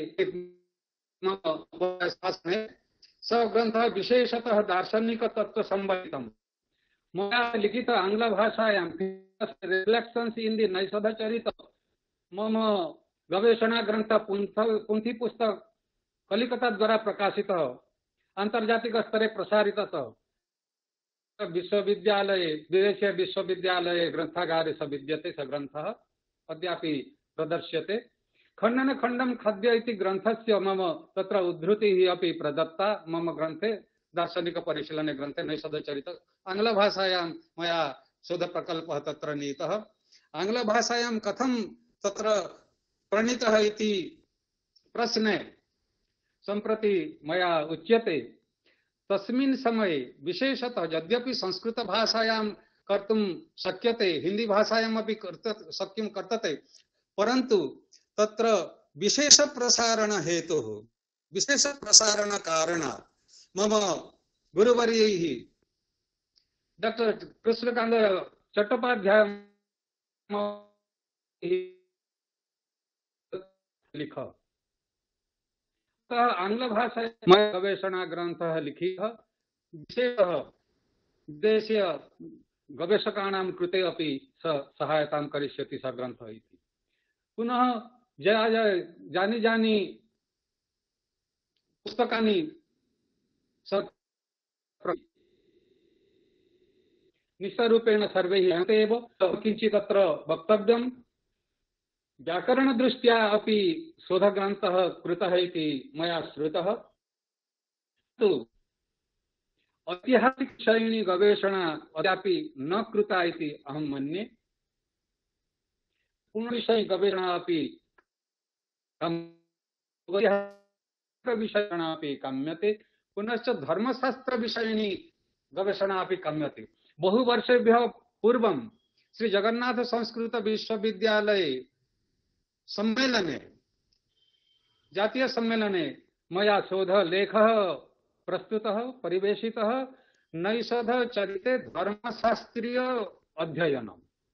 स ग्रन्थः विशेषतः दार्शनिक तत्व संबलितम् मया लिखित आंग्ल भाषायां रिफ्लेक्शन्स इन द नैषध चरित मम गवेषणा ग्रंथ पुंथी पुस्तक कलिकता द्वारा प्रकाशितः आंतर्जातिक स्तरे प्रसारितः विश्वविद्यालये विदेशीय विश्वविद्यालये ग्रंथागारे स विद्यते स ग्रन्थः अद्यापि प्रदर्श्यते। खण्डन खण्डं खाद्य इति ग्रन्थस्य मम तत्र उद्धृतिः अपि प्रदत्ता मम ग्रन्थे दार्शनिक परिशीलने ग्रन्थे नैषधचरित आंग्ल भाषायां मया शोध प्रकल्पः तत्र नीतः। आंग्ल भाषायां कथं तत्र प्रणीतः इति प्रश्ने सम्प्रति मया उच्यते। तस्मिन् समये विशेषतः यद्यपि संस्कृत भाषायां कर्तुं शक्यते हिंदी भाषायाम् अपि कर्तुं शक्यं कर्तते परन्तु तत्र विशेष प्रसारण हेतुः विशेष प्रसारण कारणात् मम गुरुवर्यैः डॉक्टर कृष्णकांत चट्टोपाध्याय लिख आंग्ल भाषा गवेषणा ग्रंथः लिखितः विशेषतः देशीय गवेषकाणां कृते अपि स सहायतां करिष्यति स ग्रन्थः इति। पुनः जया जानी जानी पुस्तकानि निश्चयरूपेण सर्वैः जानन्ति एव किञ्चित् तत्र वक्तव्यं। व्याकरण दृष्ट्या अपि शोधग्रन्थः कृतः इति मया श्रुतः। तु ऐतिहासिक शैली गवेषणा अद्यापि न कृता इति अहं मन्ये। पुनर्विषय गवेषणा अपि विषयणा अपि काम्यते। पुनश्च धर्मशास्त्र विषयिणी गवेषणा अपि काम्यते। बहु वर्षेभ्यः पूर्वं श्री जगन्नाथ संस्कृत विश्वविद्यालये सम्मेलने जातीय सम्मेलने मया शोध लेखः प्रस्तुतः परिवेशितः नैषध चरिते धर्मशास्त्रीय अध्ययनम्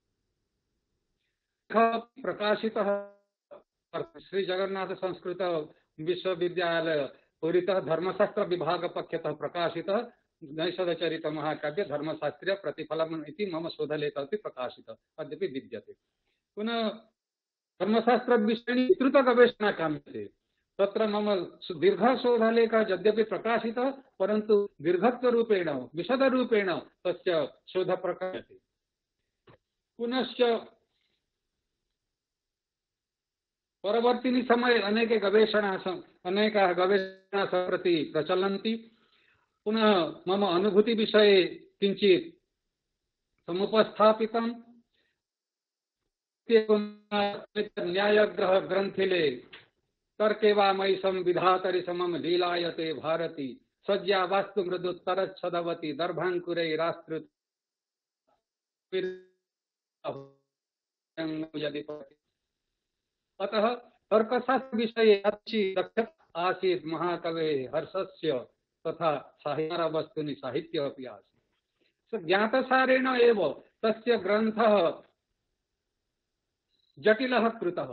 प्रकाशितः श्री जगन्नाथ संस्कृत विश्वविद्यालय पुरीतः धर्मशास्त्र विभाग पक्षतः प्रकाशितः नैषध चरित महाकाव्य धर्मशास्त्रीय प्रतिफलम् इति मम शोधलेखः अपि प्रकाशितः अद्यापि विद्यते। पुनः धर्मशास्त्र विषये विस्तृत गवेषणा काम्यते। तत्र मम दीर्घ शोधलेखः यद्यपि प्रकाशितः परन्तु दीर्घत्व रूपेण विशद रूपेण तस्य शोध प्रकाशते। पुनश्च परवर्तिनि समये अनेके गवेषणा अनेकाः गवेषणा सम्प्रति प्रचलन्ति। पुनः मम अनुभूति विषये किञ्चित् समुपस्थापितम्। न्यायग्रह ग्रन्थिले तर्के वा मयि संविधातरि समं लीलायते भारती सज्जा वास्तु मृदुत्तर छदवती दर्भांकुरे राष्ट्र अतः तर्कशास्त्र विषये अच्छी दक्षता आसीत् महाकवे हर्षस्य तथा साहित्य वस्तुनि साहित्य अपि आसीत्। ज्ञातसारेण एव तस्य ग्रन्थः जटिलः कृतः।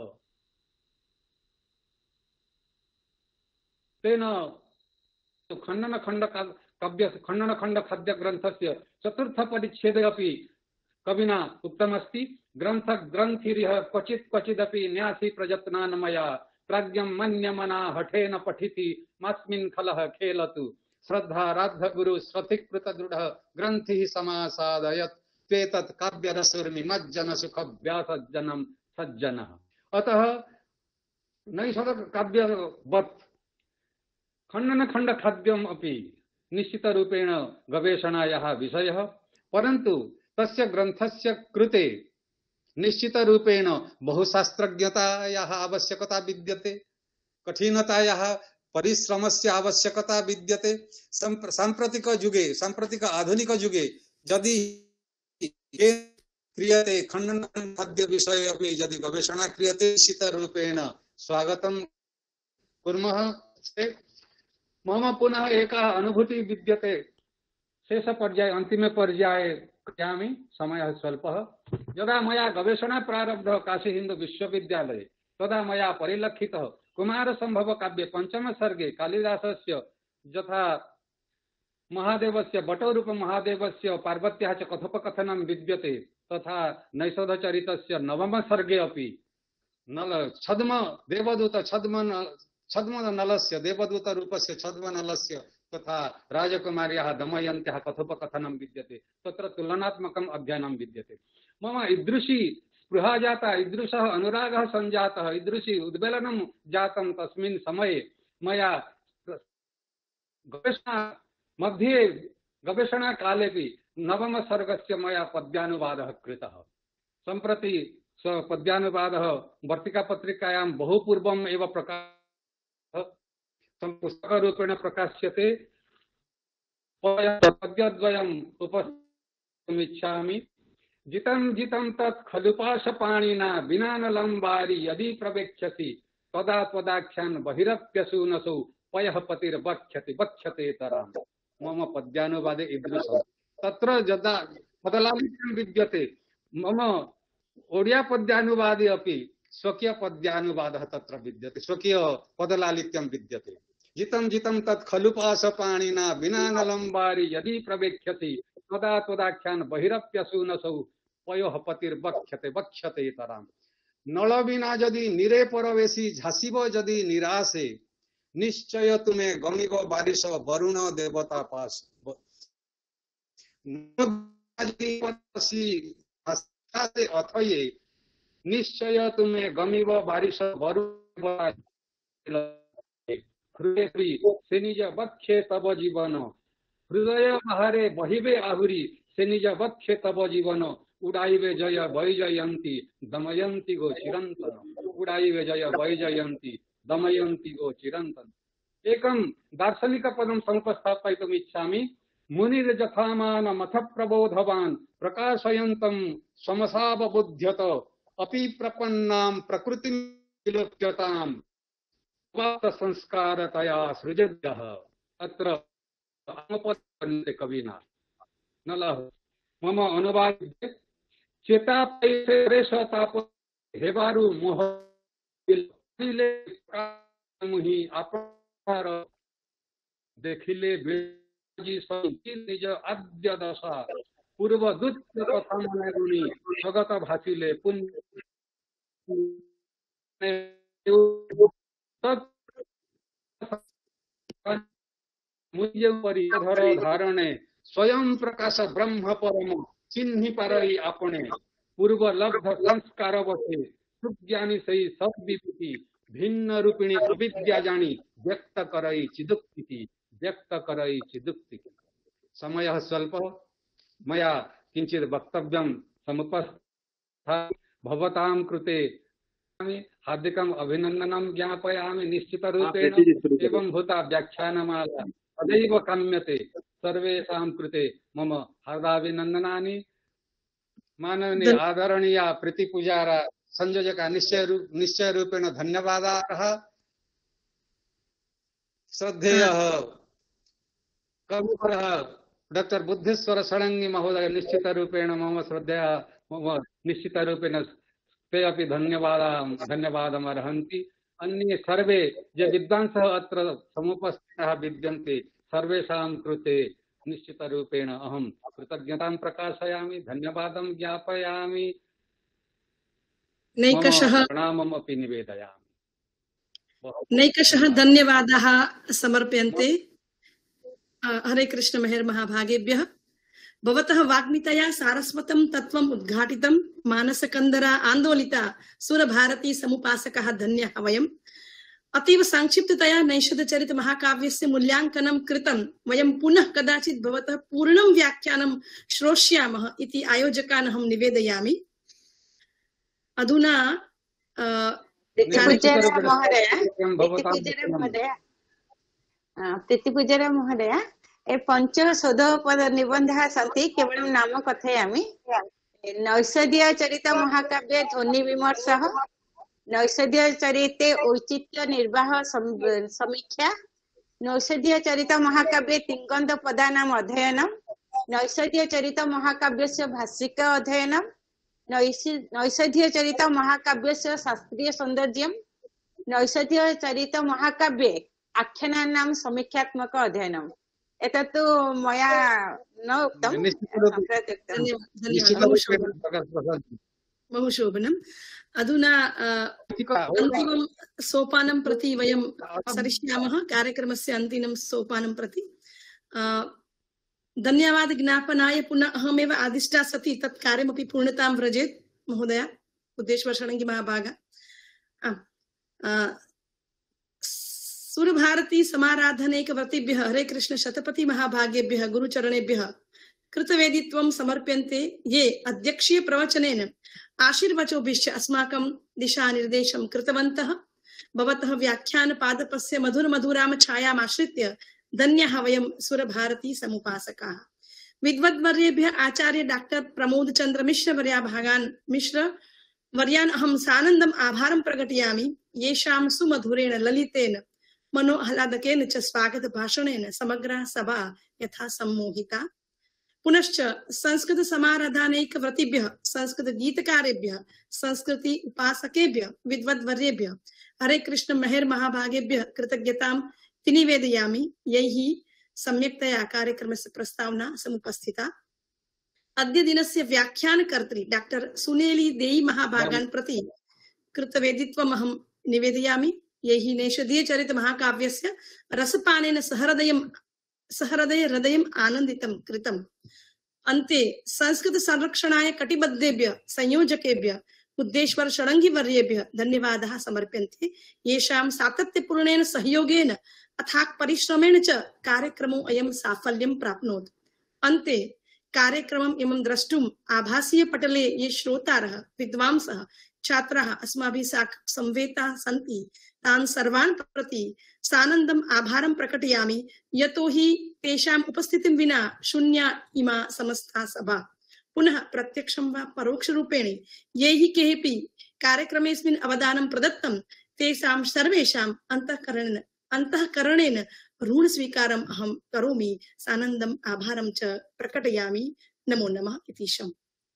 तेन खंडन खंड काव्य खंडन खंड खाद्य ग्रंथस्य चतुर्थ परिच्छेदे अपि कविना उक्तमस्ति ग्रंथ ग्रंथिरिह क्वचित् क्वचिदपि न्यासी प्रयत्नान् मया प्राज्ञं मन्यमना हठेन पठिति मास्मिन् खलः खेलतु श्रद्धा राध गुरु श्रतिकृत दृढ़ ग्रंथि समासादयत् त्वेतत् काव्य रसुर्मि मज्जन सुख व्यासजनम सज्जनः। अतः नैषध काव्यवत् खंडन खंड खाद्यम अपि निश्चित रूपेण गवेषणायाः विषयः, परन्तु तस्य ग्रंथस्य कृते निश्चित रूपेण बहुशास्त्रज्ञतायाः आवश्यकता विद्यते, कठिनतायाः परिश्रमस्य आवश्यकता विद्यते। साम्प्रतिक युगे साम्प्रतिक आधुनिक युगे यदि ये क्रियते खंडन खाद्य विषये अपि यदि गवेषणा क्रियते निश्चित रूपेण स्वागतं कुर्मः। मम पुनः एका अनुभूति विद्यते शेष पर्याय अंतिम पर्याये कथयामि, समयः स्वल्पः। यदा मया गवेषणा प्रारब्ध काशी हिंदू विश्वविद्यालये तदा मया परिलक्षितः कुमार संभव काव्ये पंचम सर्गे कालिदासस्य यथा महादेवस्य बटोरूप महादेवस्य पार्वत्याः च कथोपकथनं विद्यते तथा नैषधचरितस्य नवम सर्गे अपि नल छद्म देवदूत छद्म छद्म नलस्य देवदूत रूपस्य छद्म नलस्य तथा राजकुमार्याः दमयन्त्याः कथोपकथनं विद्यते, तत्र तुलनात्मकम् अध्ययनं विद्यते। मम ईदृशी स्पृहा जाता, ईदृशः अनुरागः सञ्जातः, ईदृशी उद्वेलनं जातं तस्मिन् समये मया गवेषणा मध्ये गवेषणा कालेपि नवम सर्गस्य मया पद्यानुवादः कृतः। सम्प्रति पद्यानुवादः वर्तिका पत्रिकायां बहु पूर्वम् एव प्रकाशितः पुस्तकरूपेण प्रकाश्यते। पद्यद्वयम् उपस्थापयिष्यामि। जितं जितं तत् खलु पाशपाणिना विना नलम्बारि यदि प्रवेक्ष्यसि तदा त्वदाख्यान् बहिरप्यसूनसौ पयः पतिर्वक्ष्यति वक्ष्यते तराम्। मम पद्यानुवादे ईदृशम्। तत्र यदा पदलालित्यं विद्यते, मम ओडिया पद्यानुवादे अपि स्वकीय पद्यानुवादः तत्र विद्यते, स्वकीय पदलालित्यं विद्यते। जितं जितं तत् खलु पाशपाणिना विना नलम्बारि यदि प्रवेक्ष्यति तदा त्वदाख्यान् बहिरप्यसूनसौ पयोः पतिर्वक्ष्यते वक्ष्यते तराम्। नल बिना यदि निरे परवेशी झासिब यदि निराशे निश्चय तुम्हें गमिब बारिश वरुण देवता पास। अथये निश्चय तुम्हें गमिब बारिश वरुण हृदय से निज वक्षे तब जीवन हृदय बाहरे बहिबे आहुरी से निज वक्षे तब जीवन उड़ाइबे जय वैजयंती दमयंती गो चिरंतन उड़ाइबे जय वैजयंती दमयंती गो चिरंतन। एकं दार्शनिक पदं समुपस्थापयितुम् इच्छामि। मुनिर्जथामान मथ प्रबोधवान् प्रकाशयन्तं समसावबुध्यत अपि प्रपन्नां प्रकृतिं विलोक्यताम् संस्कारतया सृजद्यः। अत्र अनुपद्यन्ते कविना नलः। मम अनुवादे चेता पैसे रेशताप हेबारु मोह दिले मुहि अपार देखिले बेजी संति निज आद्य दशा पूर्व दुत्य कथा मने गुणी जगत भासिले पुण्य मुझे परिधर धारणे स्वयं प्रकाश ब्रह्म परम चिन्हि पारई आपणे पूर्व लब्ध संस्कार वसे सुज्ञानी सही सद्विभूति भिन्न रूपिणी अविद्या जानी व्यक्त करई चिदुक्ति व्यक्त करई चिदुक्ति। समयः स्वल्पः, मया किंचित् वक्तव्यं समुपस्था भवतां कृते हार्दिकम् अभिनन्दनं ज्ञापयामि निश्चितरूपेण। एवं भूता व्याख्यानमाला तदैव काम्यते सर्वेषां कृते मम हार्दाभिनन्दनानि। माननीय आदरणीय प्रीति पूजारा संयोजक निश्चय रू, निश्चय रूपेण धन्यवादाः। श्रद्धेयः कविवरः डॉक्टर बुद्धेश्वर षडङ्गी महोदय निश्चित रूपेण मम श्रद्धया मम निश्चित रूपेण ते अपि धन्यवादं धन्यवादम् अर्हन्ति। अन्ये सर्वे ये विद्वांसः अत्र समुपस्थिताः विद्यन्ते सर्वेषां कृते निश्चित रूपेण अहं कृतज्ञतां प्रकाशयामि, धन्यवादं ज्ञापयामि, नैकशः प्रणामम् अपि निवेदयामि। नैकशः धन्यवादाः समर्प्यन्ते। हरे कृष्ण मेहर महाभागेभ्यः। भवतः वाग्मितया सारस्वतं तत्त्वम् उद्घाटितं मानसकन्दरा आन्दोलिता सुरभारती समुपासकः धन्यः वयम्। अतीव संक्षिप्ततया नैषधचरित महाकाव्यस्य मूल्यांकनं कृतं। वयं पुनः कदाचित् भवतः पूर्णं व्याख्यानं श्रोष्यामः इति आयोजकान् अहं निवेदयामि। अधुना प्रीतिपूजर महोदय ए पंच शोधपद निबन्धः सन्ति केवलं नाम कथयामि। नैषधीय चरित महाकाव्ये ध्वनि विमर्शः, नैषधीय चरिते औचित्य निर्वाह समीक्षा, नैषधीय चरित महाकाव्ये तिङ्गन्ध पदानाम् अध्ययनं, नैषधीय चरित महाकाव्यस्य भाषिक अध्ययनं, नैषधीय चरित महाकाव्यस्य शास्त्रीय सौन्दर्यं, नैषधीय चरित महाकाव्ये आख्यानानां समीक्षात्मक अध्ययनम्। एतत् मया न उक्तं। बहु शोभनम्। अधुना अन्तिमं सोपानं प्रति वयं सरिष्यामः। कार्यक्रमस्य अन्तिमं सोपानं प्रति धन्यवाद ज्ञापनाय पुनः अहमेव आदिष्टा सति तत् कार्यमपि पूर्णतां व्रजेत् महोदय बुद्धेश्वर षडङ्गी महाभागा। सुरभारती समाराधनेक व्रतिभ्यः हरे कृष्ण शतपति महाभागेभ्यः गुरुचरणेभ्यः कृतवेदित्वं समर्प्यन्ते ये अध्यक्षीय प्रवचनेन आशीर्वचोभिश्च अस्माकं दिशानिर्देशं कृतवन्तः। भवतः व्याख्यान पादपस्य मधुर मधुराम छायाम् आश्रित्य धन्यः वयं सुरभारती समुपासकाः। विद्वद्वर्येभ्यः आचार्य डॉक्टर प्रमोद चंद्र मिश्र वर्या भागान् मिश्र वर्यान् अहं सानन्दम् आभारं प्रकटयामि। येषां सुमधुरेण ललितेन मनोह्लादकेन च स्वागत भाषणेन समग्रा सभा यथा सम्मोहिता। पुनश्च संस्कृत समाराधनेक व्रतिभ्यः संस्कृत गीतकारेभ्यः संस्कृति उपासकेभ्यः विद्वद्वर्येभ्यः हरे कृष्ण मेहर महाभागेभ्यः कृतज्ञतां निवेदयामि। यैः सम्यक्तया कार्यक्रमस्य प्रस्तावना समुपस्थिता। अद्य दिनस्य व्याख्यानकर्त्री डॉक्टर सुनेली देई महाभागान् प्रति कृतवेदित्वम् अहं निवेदयामि। यैः नैषधीय चरित महाकाव्यस्य रसपानेन सहृदयं सहृदय हृदयम् आनन्दितं कृतम्। अन्ते संस्कृत संरक्षणाय कटिबद्धेभ्यः संयोजकेभ्यः बुद्धेश्वर षडङ्गी वर्येभ्यः धन्यवादाः समर्प्यन्ते। येषां सातत्यपूर्णेन सहयोगेन अथाक् परिश्रमेण च कार्यक्रमो अयं साफल्यं प्राप्नोत्। अन्ते कार्यक्रमम् इमं द्रष्टुम् आभासीय पटले ये श्रोतारः विद्वांसः छात्राः अस्माभिः साकं संवेताः सन्ति तान् सर्वान् प्रति सानन्दम् आभारं प्रकटयामि। यतो हि तेषाम् उपस्थितिं विना शून्या इमा समस्ता सभा। पुनः प्रत्यक्षं वा परोक्षरूपेण यैः केऽपि कार्यक्रमेऽस्मिन् अवदानं प्रदत्तं तेषां सर्वेषाम् अन्तःकरणेन अन्तःकरणेन ऋण स्वीकारम् अहं करोमि। सानन्दम् आभारं च प्रकटयामि। नमो नमः इति शम्।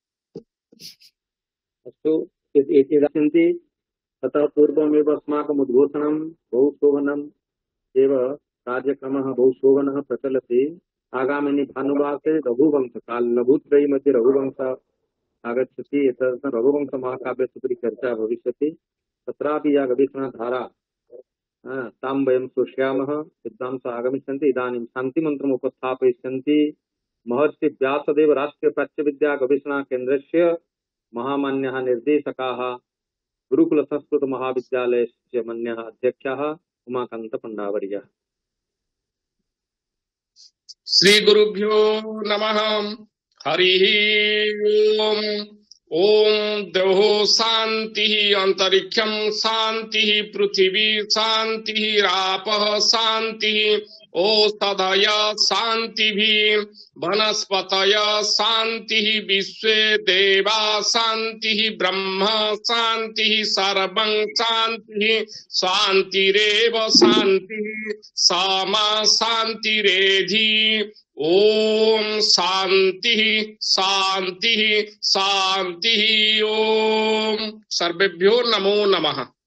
अस्तु एते दर्शन्ति ततः पूर्वमेव अस्माकम् उद्घोषणं बहु शोभनम् एव कार्यक्रमः बहु शोभनः प्रचलति। आगामिनि भानुवासरे रघुवंश काल लघुत्रयी मध्ये रघुवंश आगच्छति। एतदर्थं रघुवंशमहाकाव्यस्य उपरि चर्चा भविष्यति। तत्रापि या गवेषणाधारा तां वयं श्रोष्यामः। विद्वांसः आगमिष्यन्ति। इदानीं शान्तिमन्त्रम् उपस्थापयिष्यन्ति महर्षि व्यासदेव राष्ट्रीय प्राच्यविद्या गवेषणा केन्द्रस्य महामान्यः निर्देशकाः गुरुकुल संस्कृत महाविद्यालयस्य मन्यः अध्यक्षः उमाकान्त पण्डावर्यः। श्री गुरुभ्यो नमः। हरिः ओम। ओम देहो शांति अंतरिक्षं शांति पृथिवी शांति रापः शांति ओषधय शान्तिः वनस्पतय शान्तिः विश्वे देवा शान्तिः ब्रह्म शान्तिः सर्वं शान्तिः शान्तिरेव शान्तिः सामा शान्तिरेधि ओम शान्तिः शान्तिः शान्तिः ओम सर्वेभ्यो नमो नमः।